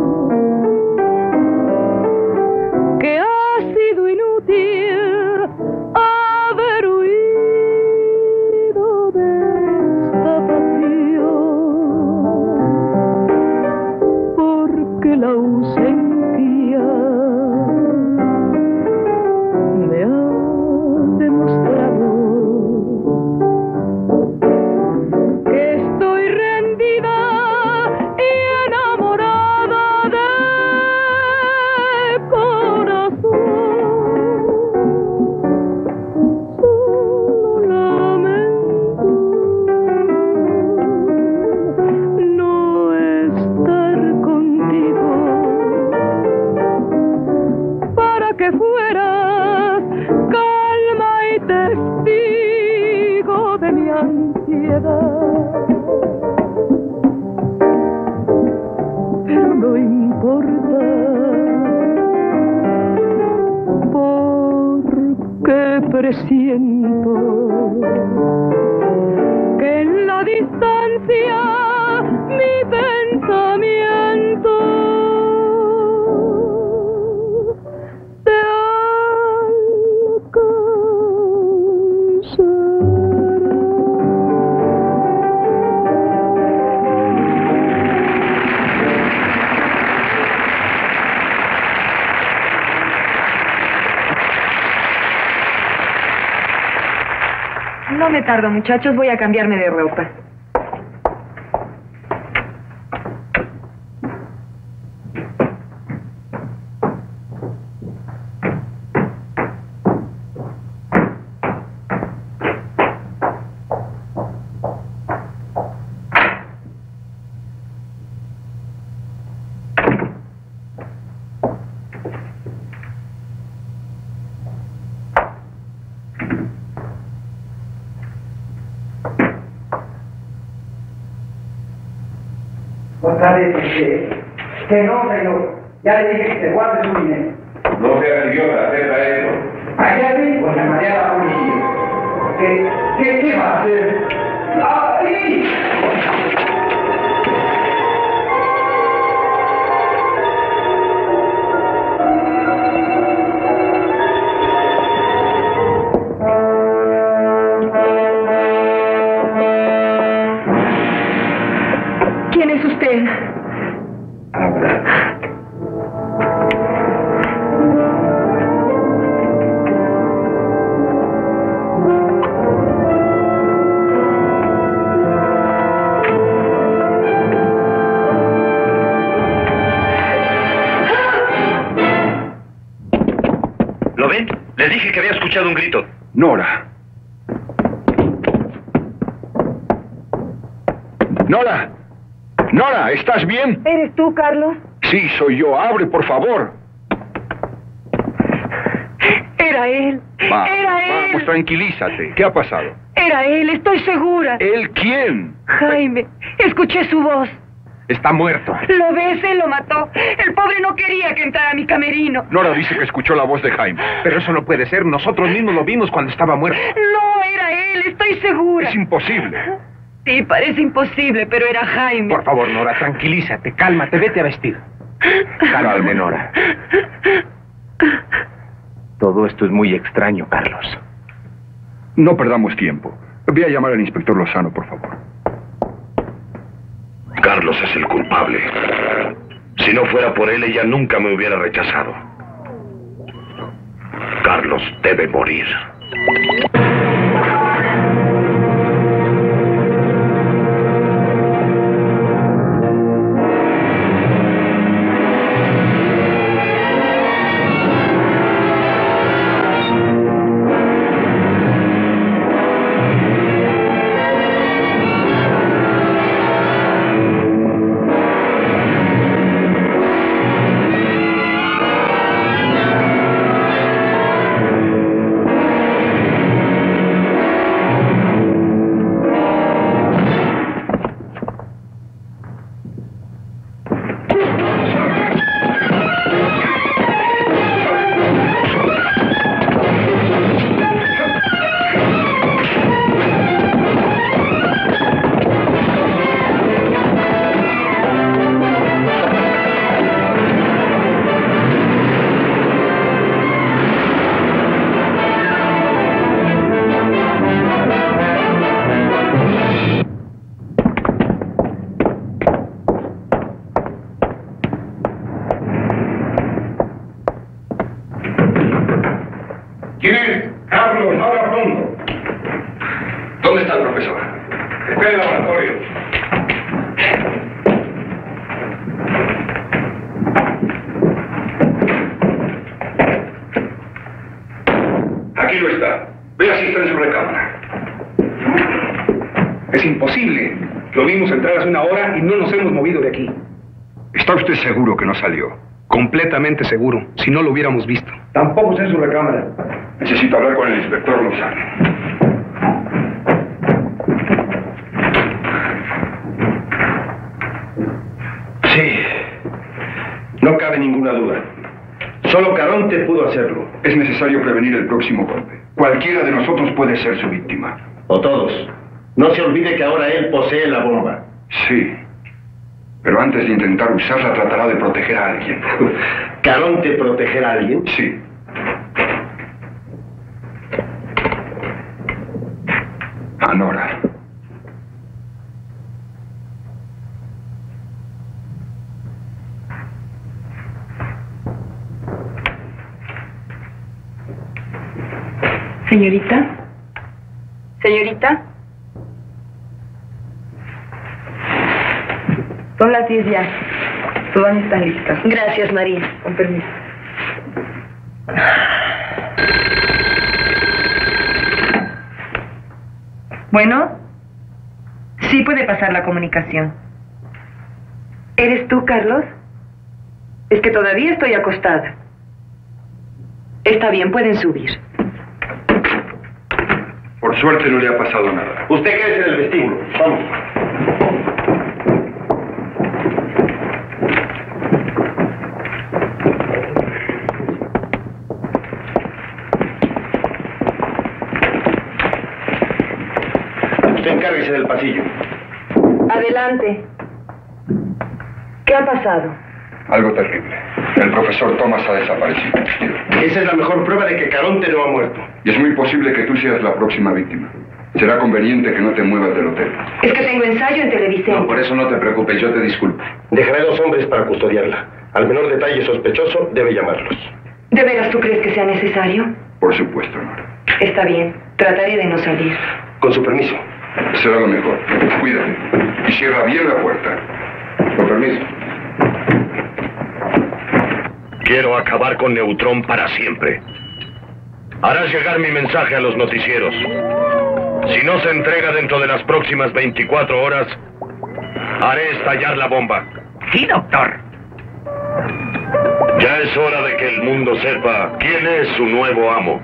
que ha sido inútil haber huido de esta pasión, porque la ausencia me ha demostrado que estoy rendida y enamorada de corazón. Solo lamento no estar contigo para que fueras calma y testigo de mi ansiedad. Pero no importa, porque presiento que en la distancia mi pensamiento te No me tardo, muchachos. Voy a cambiarme de ropa. Otra vez, que no, señor. Ya le dije que se guarde su dinero. No seas idiota, acepta esto. Allá mismo llamaré a la policía. ¿Qué va a hacer? ¡Ay! ¿Quién es usted? Habla. ¿Lo ven? Les dije que había escuchado un grito. Nora. Nora. Nora, ¿estás bien? ¿Eres tú, Carlos? Sí, soy yo. Abre, por favor. Era él. Era él. Vamos, tranquilízate. ¿Qué ha pasado? Era él, estoy segura. ¿Él quién? Jaime, escuché su voz. Está muerto. ¿Lo ves? Él lo mató. El pobre no quería que entrara a mi camerino. Nora dice que escuchó la voz de Jaime. Pero eso no puede ser. Nosotros mismos lo vimos cuando estaba muerto. No, era él, estoy segura. Es imposible. Sí, parece imposible, pero era Jaime. Por favor, Nora, tranquilízate, cálmate, vete a vestir. Cálmate, Nora. Todo esto es muy extraño, Carlos. No perdamos tiempo. Voy a llamar al inspector Lozano, por favor. Carlos es el culpable. Si no fuera por él, ella nunca me hubiera rechazado. Carlos debe morir. ¿Quién es? Carlos, ahora pronto. ¿Dónde está el profesor? Está en el laboratorio. Aquí lo está. Vea si está en su recámara. Es imposible. Lo vimos entrar hace una hora y no nos hemos movido de aquí. ¿Está usted seguro que no salió? Completamente seguro. Si no lo hubiéramos visto. Tampoco está en su recámara. Necesito hablar con el inspector Lozano. Sí. No cabe ninguna duda. Solo Caronte pudo hacerlo. Es necesario prevenir el próximo golpe. Cualquiera de nosotros puede ser su víctima. O todos. No se olvide que ahora él posee la bomba. Sí. Pero antes de intentar usarla, tratará de proteger a alguien. ¿Caronte proteger a alguien? Sí. A Nora. Señorita. Señorita. Son las 10 ya. Todas están listas. Gracias, María. Con permiso. Bueno, sí puede pasar la comunicación. ¿Eres tú, Carlos? Es que todavía estoy acostada. Está bien, pueden subir. Por suerte no le ha pasado nada. Usted quédese en el vestíbulo. Vamos. Usted encárguese del pasillo. Adelante. ¿Qué ha pasado? Algo terrible. El profesor Thomas ha desaparecido. Esa es la mejor prueba de que Caronte no ha muerto. Y es muy posible que tú seas la próxima víctima. Será conveniente que no te muevas del hotel. Es que tengo ensayo en Televicentro. No, por eso no te preocupes, yo te disculpo. Dejaré 2 hombres para custodiarla. Al menor detalle sospechoso, debe llamarlos. ¿De veras tú crees que sea necesario? Por supuesto, Nora. Está bien. Trataré de no salir. Con su permiso. Será lo mejor. Cuídate. Y cierra bien la puerta. Con permiso. Quiero acabar con Neutrón para siempre. Harás llegar mi mensaje a los noticieros. Si no se entrega dentro de las próximas 24 horas, haré estallar la bomba. Sí, doctor. Es hora de que el mundo sepa quién es su nuevo amo.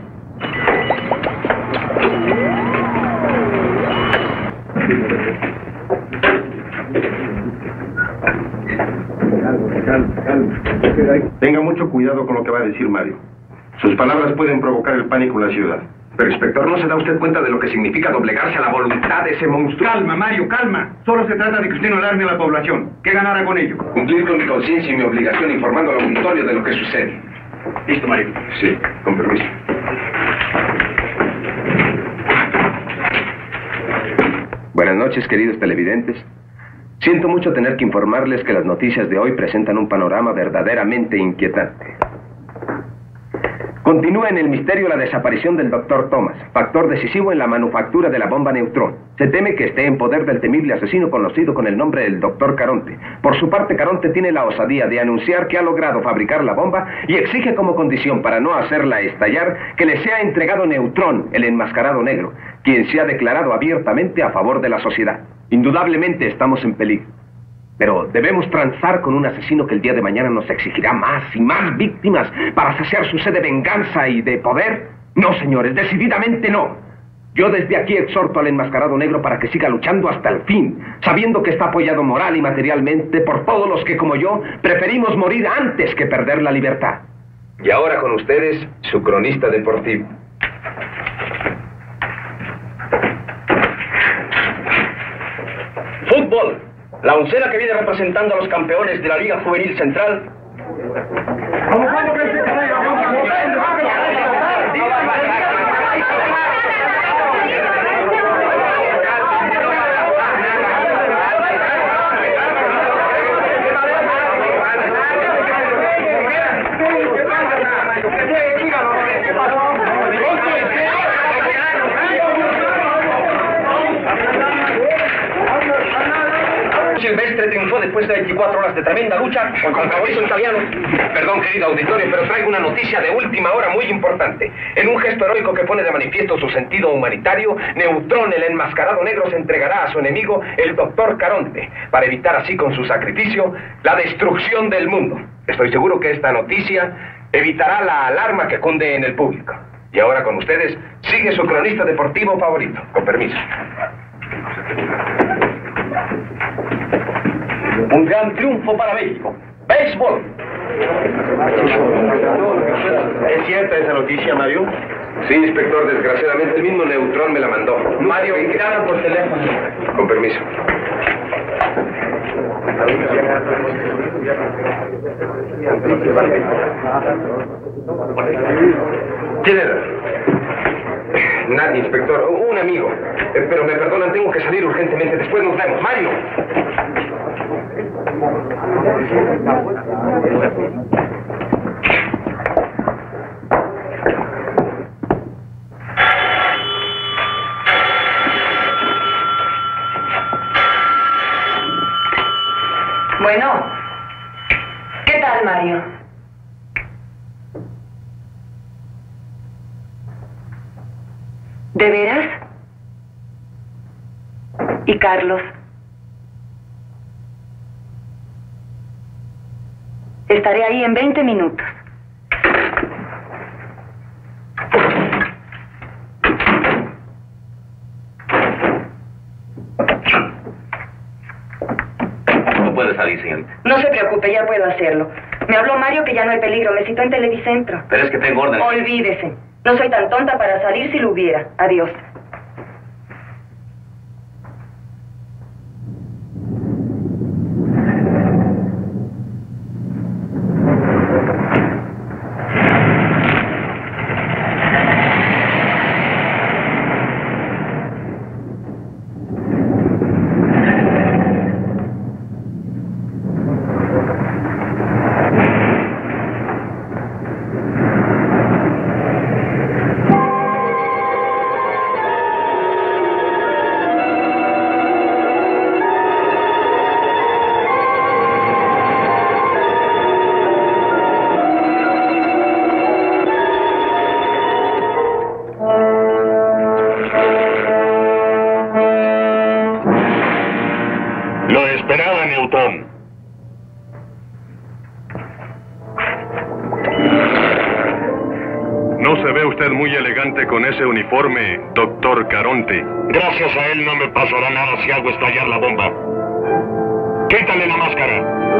Tenga mucho cuidado con lo que va a decir Mario. Sus palabras pueden provocar el pánico en la ciudad. Pero, inspector, ¿no se da usted cuenta de lo que significa doblegarse a la voluntad de ese monstruo? Calma, Mario, calma. Solo se trata de que usted no alarme a la población. ¿Qué ganará con ello? Cumplir con mi conciencia y mi obligación informando al auditorio de lo que sucede. Listo, Mario. Sí, con permiso. Buenas noches, queridos televidentes. Siento mucho tener que informarles que las noticias de hoy presentan un panorama verdaderamente inquietante. Continúa en el misterio la desaparición del Dr. Thomas, factor decisivo en la manufactura de la bomba neutrón. Se teme que esté en poder del temible asesino conocido con el nombre del Dr. Caronte. Por su parte, Caronte tiene la osadía de anunciar que ha logrado fabricar la bomba y exige como condición para no hacerla estallar que le sea entregado Neutrón, el enmascarado negro, quien se ha declarado abiertamente a favor de la sociedad. Indudablemente estamos en peligro. Pero debemos transar con un asesino que el día de mañana nos exigirá más y más víctimas para saciar su sed de venganza y de poder. No, señores, decididamente no. Yo desde aquí exhorto al enmascarado negro para que siga luchando hasta el fin, sabiendo que está apoyado moral y materialmente por todos los que, como yo, preferimos morir antes que perder la libertad. Y ahora con ustedes, su cronista deportivo. Fútbol. La oncena que viene representando a los campeones de la Liga Juvenil Central. Silvestre triunfó después de 24 horas de tremenda lucha contra el favorito italiano. Perdón, querido auditorio, pero traigo una noticia de última hora muy importante. En un gesto heroico que pone de manifiesto su sentido humanitario, Neutrón, el enmascarado negro, se entregará a su enemigo, el Dr. Caronte, para evitar así con su sacrificio la destrucción del mundo. Estoy seguro que esta noticia evitará la alarma que cunde en el público. Y ahora con ustedes, sigue su cronista deportivo favorito. Con permiso. Un gran triunfo para México. ¡Béisbol! ¿Es cierta esa noticia, Mario? Sí, inspector, desgraciadamente el mismo Neutrón me la mandó. Mario, llama por teléfono. Con permiso. ¿Quién era? Nadie, inspector. Un amigo. Pero me perdonan, tengo que salir urgentemente. Después nos vemos. ¡Mario! Bueno, ¿qué tal, Mario? ¿De veras? ¿Y Carlos? Estaré ahí en 20 minutos. No puede salir, señorita. No se preocupe, ya puedo hacerlo. Me habló Mario que ya no hay peligro, me citó en Televicentro. Pero es que tengo órdenes. Olvídese. No soy tan tonta para salir si lo hubiera. Adiós. usted muy elegante con ese uniforme, doctor Caronte. Gracias a él no me pasará nada si hago estallar la bomba. Quítale la máscara.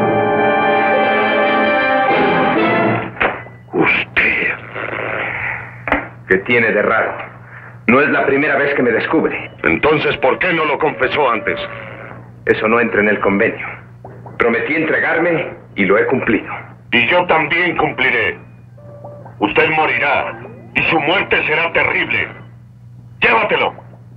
Usted. ¿Qué tiene de raro? No es la primera vez que me descubre. Entonces, ¿por qué no lo confesó antes? Eso no entra en el convenio. Prometí entregarme y lo he cumplido. Y yo también cumpliré. Usted morirá y su muerte será terrible. Llévatelo.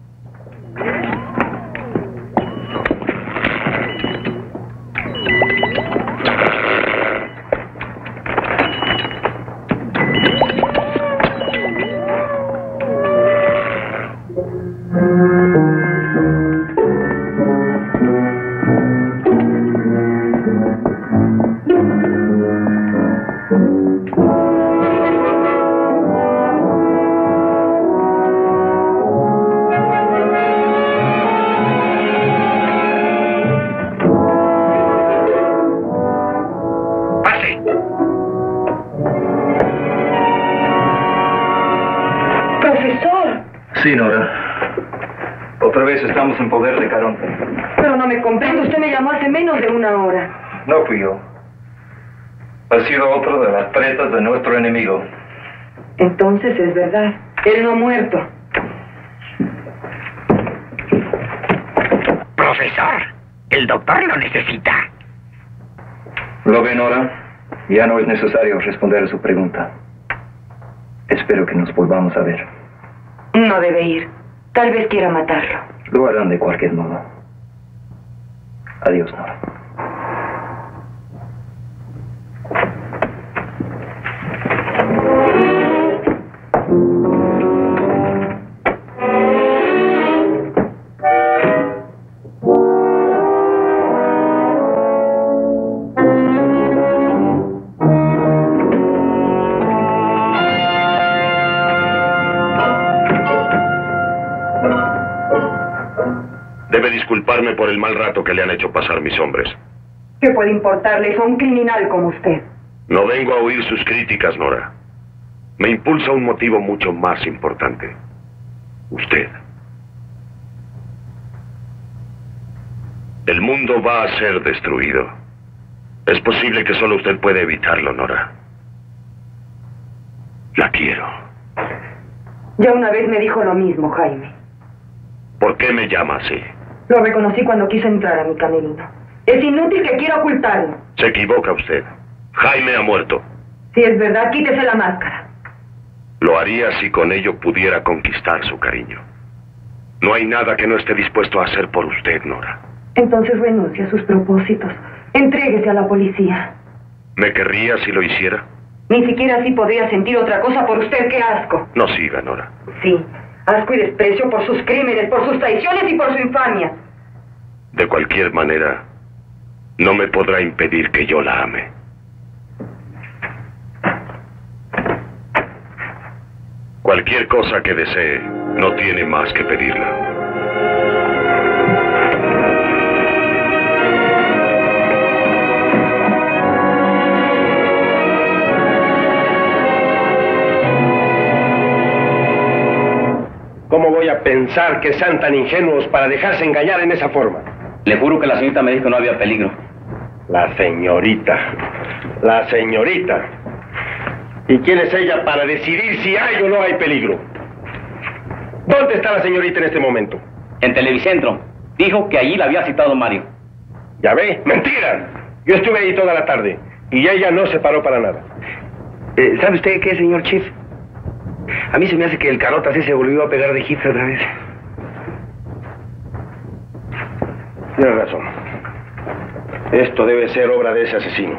Sí, Nora. Otra vez estamos en poder de Caronte. Pero no me comprendo. Usted me llamó hace menos de una hora. No fui yo. Ha sido otro de las tretas de nuestro enemigo. Entonces es verdad. Él no ha muerto. Profesor, el doctor lo necesita. Lo ve, Nora. Ya no es necesario responder a su pregunta. Espero que nos volvamos a ver. No debe ir. Tal vez quiera matarlo. Lo harán de cualquier modo. Adiós, Nora. Debe disculparme por el mal rato que le han hecho pasar mis hombres. ¿Qué puede importarle eso a un criminal como usted? No vengo a oír sus críticas, Nora. Me impulsa un motivo mucho más importante. Usted. El mundo va a ser destruido. Es posible que solo usted puede evitarlo, Nora. La quiero. Ya una vez me dijo lo mismo, Jaime. ¿Por qué me llama así? Lo reconocí cuando quiso entrar a mi camerino. Es inútil que quiera ocultarlo. Se equivoca usted. Jaime ha muerto. Si es verdad, quítese la máscara. Lo haría si con ello pudiera conquistar su cariño. No hay nada que no esté dispuesto a hacer por usted, Nora. Entonces renuncie a sus propósitos. Entréguese a la policía. ¿Me querría si lo hiciera? Ni siquiera así podría sentir otra cosa por usted. ¡Qué asco! No siga, Nora. Sí, asco y desprecio por sus crímenes, por sus traiciones y por su infamia. De cualquier manera, no me podrá impedir que yo la ame. Cualquier cosa que desee, no tiene más que pedirla. ¿Cómo voy a pensar que sean tan ingenuos para dejarse engañar en esa forma? Le juro que la señorita me dijo que no había peligro. La señorita. La señorita. ¿Y quién es ella para decidir si hay o no hay peligro? ¿Dónde está la señorita en este momento? En Televicentro. Dijo que allí la había citado Mario. ¿Ya ve? ¡Mentira! Yo estuve ahí toda la tarde y ella no se paró para nada. ¿Sabe usted qué, señor Chief? A mí se me hace que el Carota sí se volvió a pegar de egipcio otra vez. Tiene razón. Esto debe ser obra de ese asesino.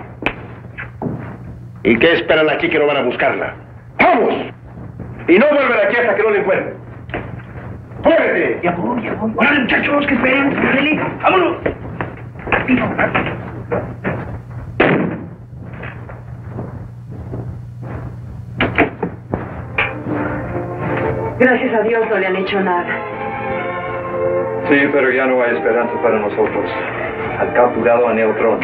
¿Y qué esperan aquí que no van a buscarla? ¡Vamos! Y no vuelven aquí hasta que no la encuentren. ¡Muévete! Ya voy. ¡Hola, muchachos! ¿Qué esperan? ¡Dale! ¡Vámonos! Rápido. Gracias a Dios no le han hecho nada. Sí, pero ya no hay esperanza para nosotros. Han capturado a Neutrón.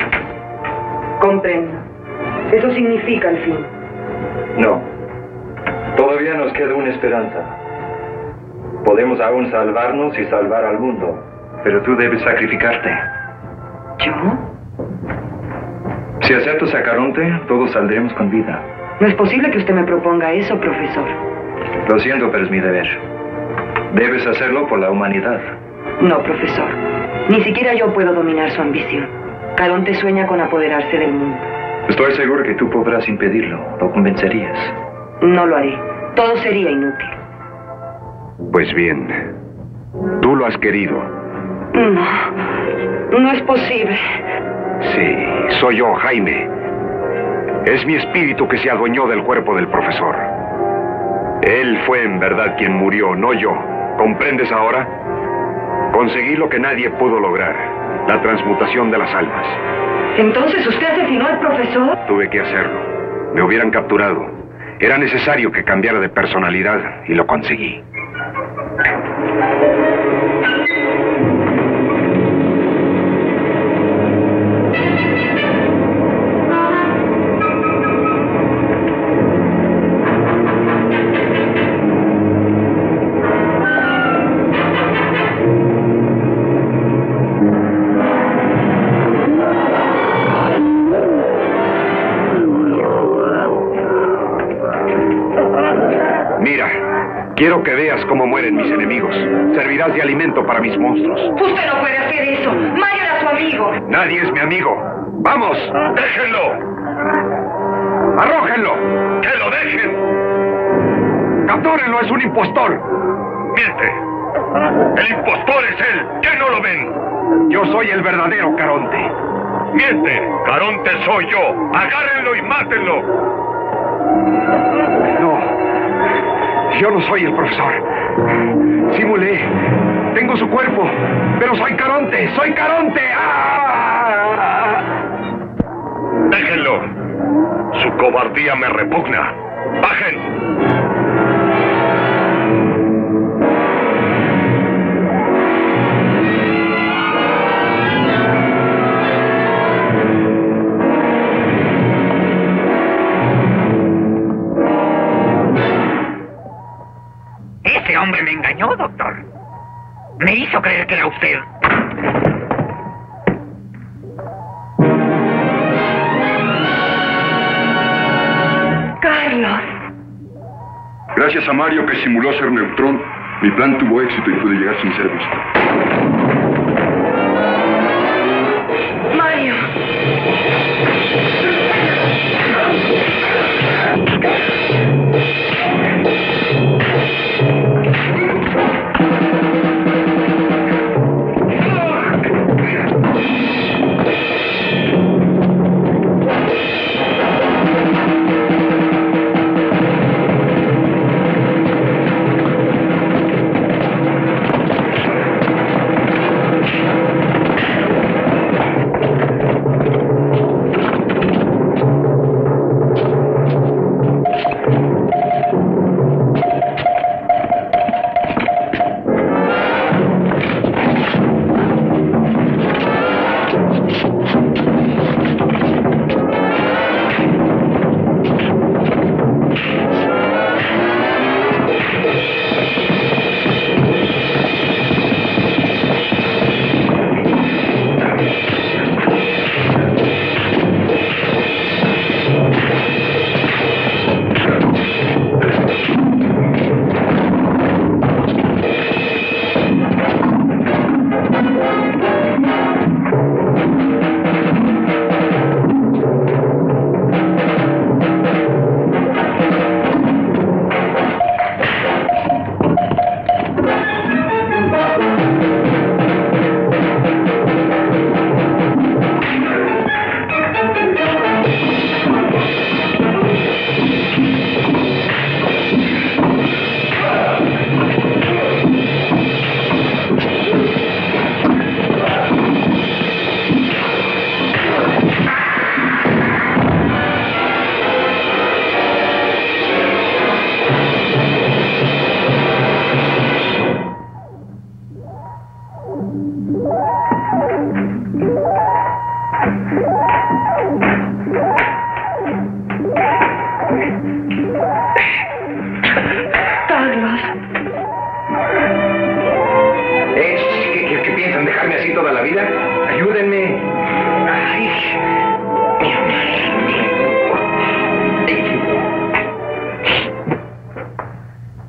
Comprendo. Eso significa el fin. No. Todavía Todavía nos queda una esperanza. Podemos aún salvarnos y salvar al mundo. Pero tú debes sacrificarte. ¿Yo? Si aceptas a Caronte, todos saldremos con vida. No es posible que usted me proponga eso, profesor. Lo siento, pero es mi deber. Debes hacerlo por la humanidad. No, profesor. Ni siquiera yo puedo dominar su ambición. Caronte sueña con apoderarse del mundo. Estoy seguro que tú podrás impedirlo. Lo convencerías. No lo haré. Todo sería inútil. Pues bien, tú lo has querido. No. No es posible. Sí, soy yo, Jaime. Es mi espíritu que se adueñó del cuerpo del profesor. Él fue en verdad quien murió, no yo. ¿Comprendes ahora? Conseguí lo que nadie pudo lograr, la transmutación de las almas. ¿Entonces usted asesinó al profesor? Tuve que hacerlo. Me hubieran capturado. Era necesario que cambiara de personalidad y lo conseguí. Quiero que veas cómo mueren mis enemigos. Servirás de alimento para mis monstruos. Usted no puede hacer eso. Mario era su amigo. Nadie es mi amigo. ¡Vamos! ¡Déjenlo! ¡Arrójenlo! ¡Que lo dejen! ¡Captúrenlo! ¡Es un impostor! ¡Miente! ¡El impostor es él! ¿Qué no lo ven? Yo soy el verdadero Caronte. ¡Miente! ¡Caronte soy yo! ¡Agárrenlo y mátenlo! No. Yo no soy el profesor. Simulé. Tengo su cuerpo. Pero soy Caronte. ¡Soy Caronte! ¡Ah! ¡Déjenlo! Su cobardía me repugna. ¡Bajen! Ese hombre me engañó, doctor. Me hizo creer que era usted. Carlos. Gracias a Mario, que simuló ser Neutrón, mi plan tuvo éxito y pude llegar sin ser visto. Mario.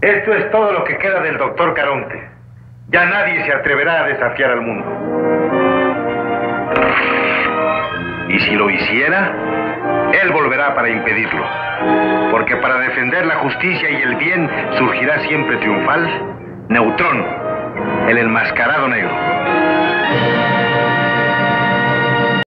Esto es todo lo que queda del doctor Caronte. Ya nadie se atreverá a desafiar al mundo. Y si lo hiciera, él volverá para impedirlo. Porque para defender la justicia y el bien surgirá siempre triunfal Neutrón, el enmascarado negro.